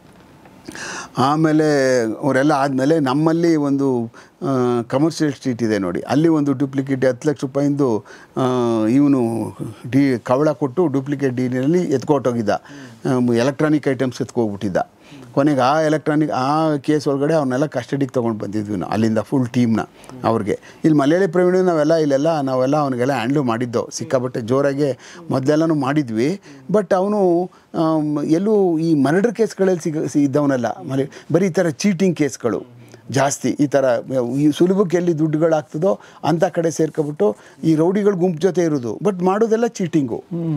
ಆಮೇಲೆ ಅವರೆಲ್ಲ ಆದಮೇಲೆ ನಮ್ಮಲ್ಲಿ ಒಂದು ಕಮರ್ಷಿಯಲ್ ಸ್ಟ್ರೀಟ್ ಇದೆ ನೋಡಿ, ಅಲ್ಲಿ ಒಂದು ಡೂಪ್ಲಿಕೇಟ್ 10 ಲಕ್ಷ ರೂಪಾಯಿಂದು ಇವನು ಕವಳ ಕೊಟ್ಟು ಡೂಪ್ಲಿಕೇಟ್ ಡಿನಲ್ಲಿ ಎತ್ಕೊಟ್ಟೋಗಿದ್ದ. ಎಲೆಕ್ಟ್ರಾನಿಕ್ ಐಟಮ್ಸ್ ಎತ್ಕೋಗ್ಬಿಟ್ಟಿದ್ದ. ಕೊನೆಗೆ ಆ ಕೇಸ್ ಒಳಗಡೆ ಅವನ್ನೆಲ್ಲ ಕಸ್ಟಡಿಗೆ ತೊಗೊಂಡು ಬಂದಿದ್ವಿ ನಾವು ಅಲ್ಲಿಂದ ಫುಲ್ ಟೀಮ್ನ ಅವ್ರಿಗೆ. ಇಲ್ಲಿ ಮಲಯಾಳಿ ಪ್ರವೀಣ ನಾವೆಲ್ಲ ಅವನಿಗೆಲ್ಲ ಹ್ಯಾಂಡ್ಲು ಮಾಡಿದ್ದೋ ಸಿಕ್ಕಾಬಟ್ಟೆ ಜೋರಾಗೆ ಮೊದಲೆಲ್ಲನೂ ಮಾಡಿದ್ವಿ. ಬಟ್ ಅವನು ಎಲ್ಲೂ ಈ ಮರ್ಡರ್ ಕೇಸ್ಗಳಲ್ಲಿ ಇದ್ದವನಲ್ಲ, ಬರೀ ಈ ಥರ ಚೀಟಿಂಗ್ ಕೇಸ್ಗಳು ಜಾಸ್ತಿ. ಈ ಥರ ಈ ಸುಲಭಕ್ಕೆ ಎಲ್ಲಿ ದುಡ್ಡುಗಳಾಗ್ತದೋ ಅಂಥ ಕಡೆ ಸೇರ್ಕೊಬಿಟ್ಟು ಈ ರೌಡಿಗಳ ಗುಂಪು ಜೊತೆ ಇರೋದು. ಬಟ್ ಮಾಡೋದೆಲ್ಲ ಚೀಟಿಂಗು.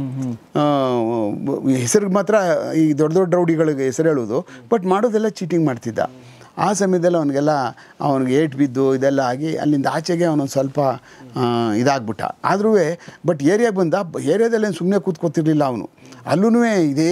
ಹೆಸರಿಗೆ ಮಾತ್ರ ಈ ದೊಡ್ಡ ರೌಡಿಗಳಿಗೆ ಹೆಸರು ಹೇಳೋದು, ಬಟ್ ಮಾಡೋದೆಲ್ಲ ಚೀಟಿಂಗ್ ಮಾಡ್ತಿದ್ದ. ಆ ಸಮಯದಲ್ಲಿ ಅವನಿಗೆ ಏಟ್ ಬಿದ್ದು ಇದೆಲ್ಲ ಆಗಿ ಅಲ್ಲಿಂದ ಆಚೆಗೆ ಅವನೊಂದು ಸ್ವಲ್ಪ ಇದಾಗ್ಬಿಟ್ಟ. ಆದ್ರೂ ಬಟ್ ಏರಿಯಾಗೆ ಬಂದ. ಏರಿಯಾದಲ್ಲಿ ಸುಮ್ಮನೆ ಕೂತ್ಕೋತಿರ್ಲಿಲ್ಲ ಅವನು. ಅಲ್ಲೂ ಇದೇ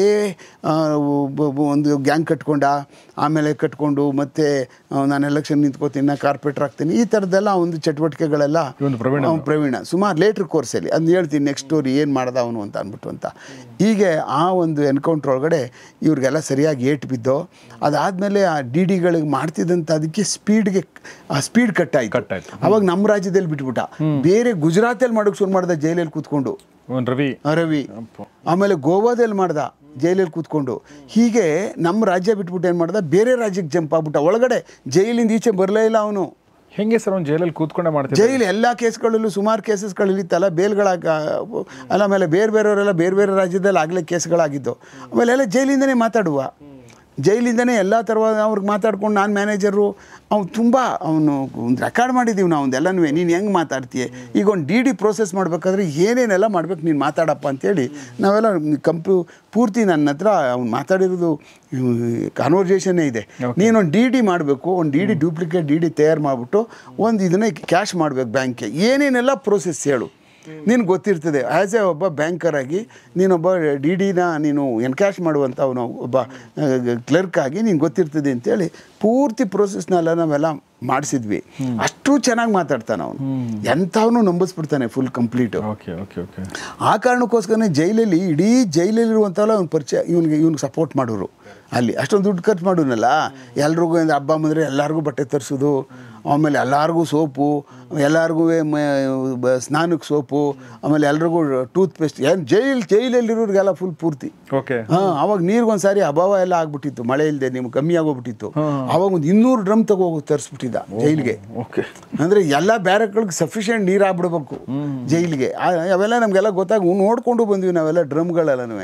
ಒಂದು ಗ್ಯಾಂಗ್ ಆಮೇಲೆ ಕಟ್ಕೊಂಡು ಮತ್ತೆ ನಾನು ಎಲೆಕ್ಷನ್ ನಿಂತ್ಕೋತೀನಿ, ಕಾರ್ಪೊರೇಟರ್ ಆಗ್ತೀನಿ, ಈ ಥರದ್ದೆಲ್ಲ ಒಂದು ಚಟುವಟಿಕೆಗಳೆಲ್ಲ ಪ್ರವೀಣ ಸುಮಾರು ಲೇಟ್ರ್ ಕೋರ್ಸಲ್ಲಿ ಅದನ್ನ ಹೇಳ್ತೀನಿ ನೆಕ್ಸ್ಟ್ ಸ್ಟೋರಿ ಏನು ಮಾಡ್ದ ಅವನು ಅಂತ. ಹೀಗೆ ಆ ಒಂದು ಎನ್ಕೌಂಟ್ರ್ ಒಳಗಡೆ ಇವ್ರಿಗೆಲ್ಲ ಸರಿಯಾಗಿ ಏಟು ಬಿದ್ದು ಅದಾದಮೇಲೆ ಆ ಡಿಗಳಿಗೆ ಮಾಡ್ತಿದ್ದಂಥ ಅದಕ್ಕೆ ಸ್ಪೀಡ್ ಕಟ್ಟಾಯ್ತು. ಅವಾಗ ನಮ್ಮ ರಾಜ್ಯದಲ್ಲಿ ಬಿಟ್ಬಿಟ್ಟ. ಬೇರೆ ಗುಜರಾತಲ್ಲಿ ಮಾಡೋಕ್ಕೆ ಶುರು ಮಾಡ್ದ ಜೈಲಲ್ಲಿ ಕೂತ್ಕೊಂಡು ರವಿ. ಆಮೇಲೆ ಗೋವಾದಲ್ಲಿ ಮಾಡ್ದ ಜೈಲಲ್ಲಿ ಕೂತ್ಕೊಂಡು. ಹೀಗೆ ನಮ್ಮ ರಾಜ್ಯ ಬಿಟ್ಬಿಟ್ಟು ಏನು ಮಾಡ್ದ, ಬೇರೆ ರಾಜ್ಯಕ್ಕೆ ಜಂಪ್ ಆಗ್ಬಿಟ್ಟ. ಒಳಗಡೆ ಜೈಲಿಂದ ಈಚೆ ಬರಲೇ ಇಲ್ಲ ಅವನು. ಹೆಂಗೆ ಸರ್ ಅವ್ನು ಜೈಲಲ್ಲಿ ಕೂತ್ಕೊಂಡೆ ಮಾಡ್ತಾರೆ? ಜೈಲು ಎಲ್ಲ ಕೇಸ್ಗಳಲ್ಲೂ ಸುಮಾರು ಕೇಸಸ್ಗಳಿತ್ತಲ್ಲ, ಆಮೇಲೆ ಬೇರೆಯವರೆಲ್ಲ ಬೇರೆ ರಾಜ್ಯದಲ್ಲಿ ಆಗಲೇ ಕೇಸ್ಗಳಾಗಿದ್ದು. ಆಮೇಲೆ ಎಲ್ಲ ಜೈಲಿಂದನೇ ಜೈಲಿಂದನೇ ಎಲ್ಲ ಥರವಾದ ಅವ್ರಿಗೆ ಮಾತಾಡ್ಕೊಂಡು ನಾನು ಮ್ಯಾನೇಜರು ಅವನು ಒಂದು ರೆಕಾರ್ಡ್ ಮಾಡಿದ್ದೀವಿ ನಾವು ಒಂದೆಲ್ಲನೂ. ನೀನು ಹೆಂಗೆ ಮಾತಾಡ್ತೀಯ, ಈಗ ಒಂದು ಡಿ ಪ್ರೋಸೆಸ್ ಮಾಡಬೇಕಾದ್ರೆ ಏನೇನೆಲ್ಲ ಮಾಡ್ಬೇಕು ನೀನು ಮಾತಾಡಪ್ಪ ಅಂತೇಳಿ ನಾವೆಲ್ಲ ಪೂರ್ತಿ ನನ್ನ ಹತ್ರ ಅವ್ನು ಮಾತಾಡಿರೋದು ಕನ್ವರ್ಸೇಷನ್ನೇ ಇದೆ. ನೀನೊಂದು ಡಿ ಮಾಡಬೇಕು, ಒಂದು ಡೂಪ್ಲಿಕೇಟ್ ಡಿ ತಯಾರು ಮಾಡಿಬಿಟ್ಟು ಒಂದು ಇದನ್ನೇ ಕ್ಯಾಶ್ ಮಾಡಬೇಕು ಬ್ಯಾಂಕ್ಗೆ, ಏನೇನೆಲ್ಲ ಪ್ರೋಸೆಸ್ ಹೇಳು, ನಿನಗೆ ಗೊತ್ತಿರ್ತದೆ. ಆ್ಯಸ್ ಒಬ್ಬ ಬ್ಯಾಂಕರಾಗಿ ನೀನೊಬ್ಬ ಡಿನ ನೀನು ಎನ್ಕ್ಯಾಶ್ ಮಾಡುವಂಥ ಒಬ್ಬ ಕ್ಲರ್ಕ್ ಆಗಿ ನೀನು ಗೊತ್ತಿರ್ತದೆ ಅಂತೇಳಿ ಪೂರ್ತಿ ಪ್ರೋಸೆಸ್ನೆಲ್ಲ ನಾವೆಲ್ಲ ಮಾಡಿಸಿದ್ವಿ. ಅಷ್ಟು ಚೆನ್ನಾಗಿ ಮಾತಾಡ್ತಾನೆ ಅವನು, ಎಂಥವನು ನಂಬಿಸ್ಬಿಡ್ತಾನೆ ಫುಲ್ ಕಂಪ್ಲೀಟು. ಆ ಕಾರಣಕ್ಕೋಸ್ಕರನೇ ಜೈಲಲ್ಲಿ ಇಡೀ ಜೈಲಲ್ಲಿರುವಂಥಲ್ಲ ಅವ್ನು ಪರಿಚಯ ಇವ್ನಿಗೆ ಸಪೋರ್ಟ್ ಮಾಡೋರು. ಅಲ್ಲಿ ಅಷ್ಟೊಂದು ದುಡ್ಡು ಖರ್ಚು ಮಾಡೋನಲ್ಲ, ಎಲ್ರಿಗೂ ಹಬ್ಬ ಬಂದರೆ ಎಲ್ಲರಿಗೂ ಬಟ್ಟೆ ತರಿಸೋದು, ಆಮೇಲೆ ಎಲ್ಲರಿಗೂ ಸೋಪು, ಎಲ್ಲರಿಗೂ ಸ್ನಾನಕ್ಕೆ ಸೋಪು, ಆಮೇಲೆ ಎಲ್ರಿಗೂ ಟೂತ್ ಪೇಸ್ಟ್. ಜೈಲಲ್ಲಿರೋರಿಗೆಲ್ಲ ಫುಲ್ ಪೂರ್ತಿ. ಅವಾಗ ನೀರಿಗೊಂದು ಸಾರಿ ಅಭಾವ ಎಲ್ಲ ಆಗ್ಬಿಟ್ಟಿತ್ತು, ಮಳೆ ಇಲ್ಲದೆ ನಿಮ್ಗೆ ಕಮ್ಮಿ ಆಗೋಗ್ಬಿಟ್ಟಿತ್ತು. ಅವಾಗ ಒಂದು 200 ಡ್ರಮ್ ತರಿಸ್ಬಿಟ್ಟಿದ್ದ ಜೈಲಿಗೆ. ಅಂದರೆ ಎಲ್ಲ ಬ್ಯಾರಕ್ಗಳಿಗೆ ಸಫಿಷಿಯೆಂಟ್ ನೀರು ಆಗ್ಬಿಡ್ಬೇಕು ಜೈಲಿಗೆ. ಅವೆಲ್ಲ ನಮಗೆಲ್ಲ ಗೊತ್ತಾಗಿ ನೋಡ್ಕೊಂಡು ಬಂದ್ವಿ ನಾವೆಲ್ಲ ಡ್ರಮ್ಗಳೆಲ್ಲನೂ.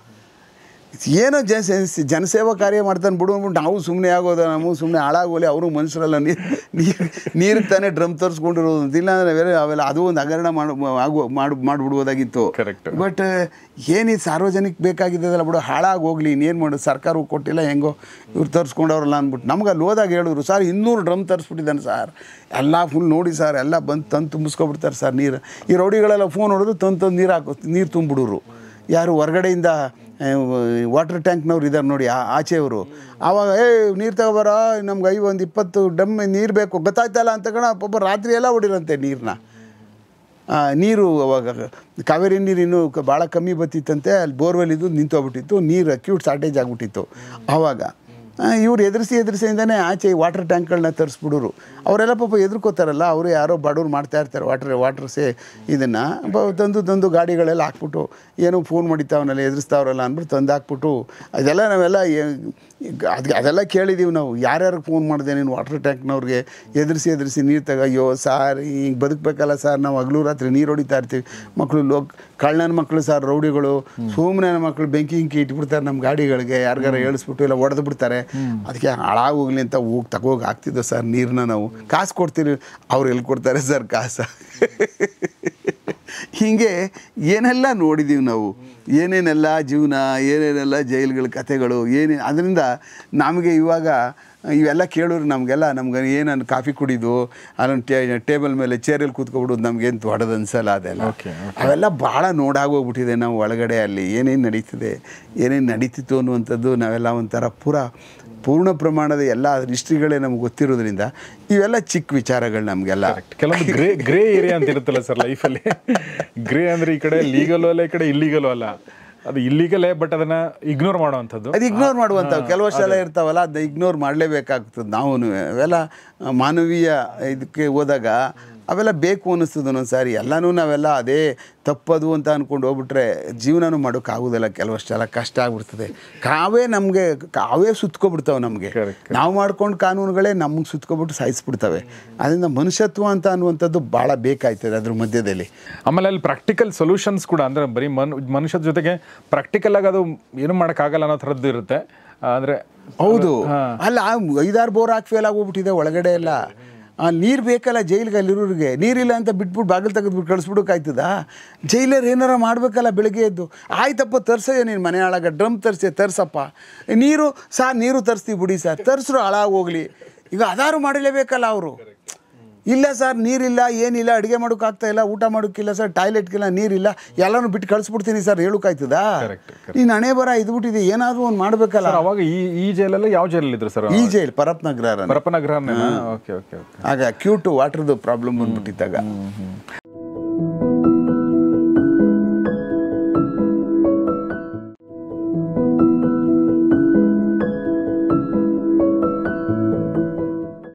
ಏನೋ ಜನಸೇವಾ ಕಾರ್ಯ ಮಾಡ್ತಾನೆ ಬಿಡು ಅಂದ್ಬಿಟ್ಟು ನಾವು ಸುಮ್ಮನೆ ಆಗೋದು, ನಾವು ಸುಮ್ಮನೆ ಹಾಳಾಗೋಲಿ, ಅವರು ಮನುಷ್ಯರಲ್ಲ, ನೀರಿಗೆ ತಾನೇ ಡ್ರಮ್ ತರಿಸ್ಕೊಂಡಿರೋದು. ಇಲ್ಲಾಂದರೆ ಅವೆಲ್ಲ ಅದು ಒಂದು ಹಗರಣ ಮಾಡಿಬಿಡ್ಬೋದಾಗಿತ್ತು. ಬಟ್ ಏನಿದು ಸಾರ್ವಜನಿಕ ಬೇಕಾಗಿದ್ದಲ್ಲ ಬಿಡು, ಹಾಳಾಗಿ ಹೋಗ್ಲಿ, ಇನ್ನೇನು ಮಾಡೋದು, ಸರ್ಕಾರವು ಕೊಟ್ಟಿಲ್ಲ, ಹೆಂಗೋ ಇವ್ರು ತರಿಸ್ಕೊಂಡವ್ರಲ್ಲ ಅಂದ್ಬಿಟ್ಟು ನಮ್ಗೆ ಅಲ್ಲಿ ಹೋದಾಗ ಹೇಳಿದ್ರು, ಸರ್ 200 ಡ್ರಮ್ ತರಿಸ್ಬಿಟ್ಟಿದ್ದಾನೆ ಸರ್, ಎಲ್ಲ ಫುಲ್ ನೋಡಿ ಸರ್, ಎಲ್ಲ ತಂದು ತುಂಬಿಸ್ಕೊಬಿಡ್ತಾರೆ ಸರ್ ನೀರು. ಈ ರೌಡಿಗಳೆಲ್ಲ ಫೋನ್ ಹೊಡೆದು ತಂದು ನೀರು ತುಂಬಿಡೋರು. ಯಾರು ಹೊರಗಡೆಯಿಂದ ವಾಟರ್ ಟ್ಯಾಂಕ್ನವ್ರು ಇದ್ದಾರೆ ನೋಡಿ ಆಚೆಯವರು. ಆವಾಗ ನೀರು ತಗೋಬಾರ, ನಮ್ಗೆ 20 ಡ್ರಮ್ ನೀರು ಬೇಕು, ಗೊತ್ತಾಯ್ತಲ್ಲ ಅಂತ ಪಾಪ ರಾತ್ರಿ ಎಲ್ಲ ಹೊಡಿರಂತೆ ನೀರು. ಅವಾಗ ಕಾವೇರಿ ನೀರು ಇನ್ನೂ ಭಾಳ ಕಮ್ಮಿ ಬತ್ತಿತ್ತಂತೆ, ಅಲ್ಲಿ ಬೋರ್ವೆಲ್ ಇದು ನಿಂತೋಗ್ಬಿಟ್ಟಿತ್ತು, ನೀರು ಅಕ್ಯೂಟ್ ಶಾರ್ಟೇಜ್ ಆಗಿಬಿಟ್ಟಿತ್ತು. ಆವಾಗ ಇವ್ರು ಎದುರಿಸಿಂದನೇ ಆಚೆ ವಾಟರ್ ಟ್ಯಾಂಕ್ಗಳನ್ನ ತರಿಸ್ಬಿಡೋರು. ಅವರೆಲ್ಲ ಪಾಪ ಎದುರ್ಕೋತಾರಲ್ಲ, ಅವರು ಯಾರೋ ಬಡವ್ರು ಮಾಡ್ತಾ ಇರ್ತಾರೆ ವಾಟರ್ಸೇ ಇದನ್ನು ತಂದು ಗಾಡಿಗಳೆಲ್ಲ ಹಾಕ್ಬಿಟ್ಟು ಏನೋ ಫೋನ್ ಮಾಡಿತಾವನಲ್ಲ ಎದುರಿಸ್ತಾವ್ರಲ್ಲ ಅಂದ್ಬಿಟ್ಟು ತಂದು ಹಾಕ್ಬಿಟ್ಟು ಅದೆಲ್ಲ ನಾವೆಲ್ಲ ಅದೆಲ್ಲ ಕೇಳಿದ್ದೀವಿ ನಾವು. ಯಾರ್ಯಾರಿಗೆ ಫೋನ್ ಮಾಡಿದೆ ನೀನು ವಾಟರ್ ಟ್ಯಾಂಕ್ನವ್ರಿಗೆ ಎದುರಿಸಿ ನೀರು ಅಯ್ಯೋ ಸಾರ್ ಹಿಂಗೆ ಬದುಕಬೇಕಲ್ಲ ಸರ್, ನಾವು ಹಗಲು ರಾತ್ರಿ ನೀರು ಹೊಡಿತಾ ಇರ್ತೀವಿ, ಮಕ್ಕಳು ಕಳ್ಳನ ಮಕ್ಕಳು ಸರ್, ರೌಡಿಗಳು ಸುಮ್ಮನೆ ಮಕ್ಕಳು ಬೆಂಕಿ ಇಟ್ಬಿಡ್ತಾರೆ ನಮ್ಮ ಗಾಡಿಗಳಿಗೆ, ಯಾರಿಗಾರ ಹೇಳಿಸ್ಬಿಟ್ಟು ಇಲ್ಲ ಹೊಡೆದು ಬಿಡ್ತಾರೆ. ಅದಕ್ಕೆ ಹಾಳಾಗೋಗ್ಲಿ ಅಂತ ತಗೋಗಿ ಹಾಕ್ತಿದ್ದೋ ಸರ್ ನೀರನ್ನ. ನಾವು ಕಾಸು ಕೊಡ್ತೀವಿ, ಅವ್ರು ಎಲ್ಲಿ ಕೊಡ್ತಾರೆ ಸರ್ ಕಾಸು? ಹೀಗೆ ಏನೆಲ್ಲ ನೋಡಿದ್ದೀವಿ ನಾವು, ಏನೇನೆಲ್ಲ ಜೀವನ, ಏನೇನೆಲ್ಲ ಜೈಲುಗಳ ಕಥೆಗಳು ಅದರಿಂದ ನಮಗೆ ಇವಾಗ ಇವೆಲ್ಲ ಕೇಳೋರು ನಮ್ಗೆ ಏನನ್ನು ಕಾಫಿ ಕುಡಿದು ಅಲ್ಲೊಂದು ಟೇಬಲ್ ಮೇಲೆ ಚೇರಲ್ಲಿ ಕೂತ್ಕೊಬಿಡೋದು ನಮಗೇನು ದೊಡ್ಡದು ಅನ್ಸಲ್ಲ. ಅದೆಲ್ಲ ಅವೆಲ್ಲ ಭಾಳ ನೋಡಾಗೋಗ್ಬಿಟ್ಟಿದೆ ನಾವು ಒಳಗಡೆ. ಅಲ್ಲಿ ಏನೇನು ನಡೀತಿತ್ತು ಅನ್ನುವಂಥದ್ದು ನಾವೆಲ್ಲ ಒಂಥರ ಪೂರ್ಣ ಪ್ರಮಾಣದ ಎಲ್ಲ ಹಿಸ್ಟ್ರಿಗಳೇ ನಮ್ಗೆ ಗೊತ್ತಿರೋದ್ರಿಂದ ಇವೆಲ್ಲ ಚಿಕ್ಕ ವಿಚಾರಗಳು ನಮಗೆಲ್ಲ. ಕೆಲವೊಂದು ಗ್ರೇ ಏರಿಯಾ ಅಂತ ಇರುತ್ತಲ್ಲ ಸರ್ ಲೈಫಲ್ಲಿ. ಗ್ರೇ ಅಂದರೆ ಈ ಕಡೆ ಲೀಗಲು ಅಲ್ಲ, ಈ ಕಡೆ ಇಲ್ಲೀಗಲು ಅಲ್ಲ. ಅದು ಇಲ್ಲಿಗಲೇ, ಬಟ್ ಅದನ್ನು ಇಗ್ನೋರ್ ಮಾಡುವಂಥದ್ದು. ಅದು ಇಗ್ನೋರ್ ಮಾಡುವಂಥದ್ದು ಕೆಲವಷ್ಟೆಲ್ಲ ಇರ್ತಾವಲ್ಲ, ಅದನ್ನ ಇಗ್ನೋರ್ ಮಾಡಲೇಬೇಕಾಗ್ತದೆ. ನಾವು ಅವೆಲ್ಲ ಮಾನವೀಯ ಇದಕ್ಕೆ ಹೋದಾಗ ಅವೆಲ್ಲ ಬೇಕು ಅನ್ನಿಸ್ತದೆ ಒಂದೊಂದು ಸಾರಿ. ಎಲ್ಲನೂ ನಾವೆಲ್ಲ ಅದೇ ತಪ್ಪದು ಅಂತ ಅಂದ್ಕೊಂಡು ಹೋಗ್ಬಿಟ್ರೆ ಜೀವನನೂ ಮಾಡೋಕ್ಕಾಗೋದಿಲ್ಲ. ಕೆಲವಷ್ಟೆಲ್ಲ ಕಷ್ಟ ಆಗ್ಬಿಡ್ತದೆ. ಕಾವೇ ಸುತ್ಕೊಬಿಡ್ತಾವೆ ನಮಗೆ. ನಾವು ಮಾಡ್ಕೊಂಡು ಕಾನೂನುಗಳೇ ನಮಗೆ ಸುತ್ಕೊಬಿಟ್ಟು ಸಾಯಿಸ್ಬಿಡ್ತವೆ. ಅದರಿಂದ ಮನುಷ್ಯತ್ವ ಅಂತ ಅನ್ನುವಂಥದ್ದು ಭಾಳ ಬೇಕಾಯ್ತದೆ ಅದ್ರ ಮಧ್ಯದಲ್ಲಿ. ಆಮೇಲೆ ಅಲ್ಲಿ ಪ್ರಾಕ್ಟಿಕಲ್ ಸೊಲ್ಯೂಷನ್ಸ್ ಕೂಡ, ಅಂದರೆ ಬರೀ ಮನುಷ್ಯದ ಜೊತೆಗೆ ಪ್ರಾಕ್ಟಿಕಲ್ ಆಗಿ ಅದು ಏನು ಮಾಡೋಕ್ಕಾಗಲ್ಲ ಅನ್ನೋ ಥರದ್ದು ಇರುತ್ತೆ. ಅಂದರೆ ಹೌದು, ಅಲ್ಲ 5-6 ಬೋರ್ ಹಾಕಿ ಫೇಲ್ ಆಗೋಗ್ಬಿಟ್ಟಿದೆ ಒಳಗಡೆ ಎಲ್ಲ. ನೀರು ಬೇಕಲ್ಲ ಜೈಲಿಗೆ, ಅಲ್ಲಿರೋರಿಗೆ ನೀರಿಲ್ಲ ಅಂತ ಬಿಟ್ಬಿಟ್ಟು ಬಾಗಿಲು ತೆಗೆದ್ಬಿಟ್ಟು ಕಳಿಸ್ಬಿಡೋಕ್ಕಾಯ್ತದ? ಜೈಲರ್ ಏನಾರ ಮಾಡಬೇಕಲ್ಲ ಬೆಳಗ್ಗೆ ಎದ್ದು. ಆಯ್ತಪ್ಪ ತರ್ಸಯ್ಯ ನೀನು ಮನೆ ಹಾಳಾಗ ಡ್ರಮ್ ತರ್ಸಪ್ಪ, ನೀರು ತರಿಸ್ತೀವಿ ಬಿಡಿ ಸರ್, ತರಿಸ್ರು ಹಾಳಾಗೋಗ್ಲಿ. ಈಗ ಅದಾರು ಮಾಡಲೇಬೇಕಲ್ಲ ಅವರು. ಇಲ್ಲ ಸರ್ ನೀರಿಲ್ಲ, ಏನಿಲ್ಲ, ಅಡುಗೆ ಮಾಡೋಕ್ಕಾಗ್ತಾಯಿಲ್ಲ, ಊಟ ಮಾಡೋಕ್ಕಿಲ್ಲ ಸರ್, ಟಾಯ್ಲೆಟ್ಗಿಲ್ಲ, ನೀರಿಲ್ಲ, ಎಲ್ಲನೂ ಬಿಟ್ಟು ಕಳಿಸ್ಬಿಡ್ತೀನಿ ಸರ್, ಹೇಳೋಕ್ಕಾಯ್ತದಾ? ನೀನು ಹಣೆ ಬರ ಇದ್ಬಿಟ್ಟಿದೆ, ಏನಾದರೂ ಒಂದು ಮಾಡಬೇಕಲ್ಲ. ಅವಾಗ ಈ ಜೈಲಲ್ಲಿ ಯಾವ ಜೈಲಲ್ಲಿ ಇದ್ರು ಸರ್? ಈ ಜೈಲ್ ಪರಪ್ಪನಗರ. ಓಕೆ. ಆಗ ಅಕ್ಯೂಟ್ ವಾಟರ್ದು ಪ್ರಾಬ್ಲಮ್ ಬಂದ್ಬಿಟ್ಟಿದ್ದಾಗ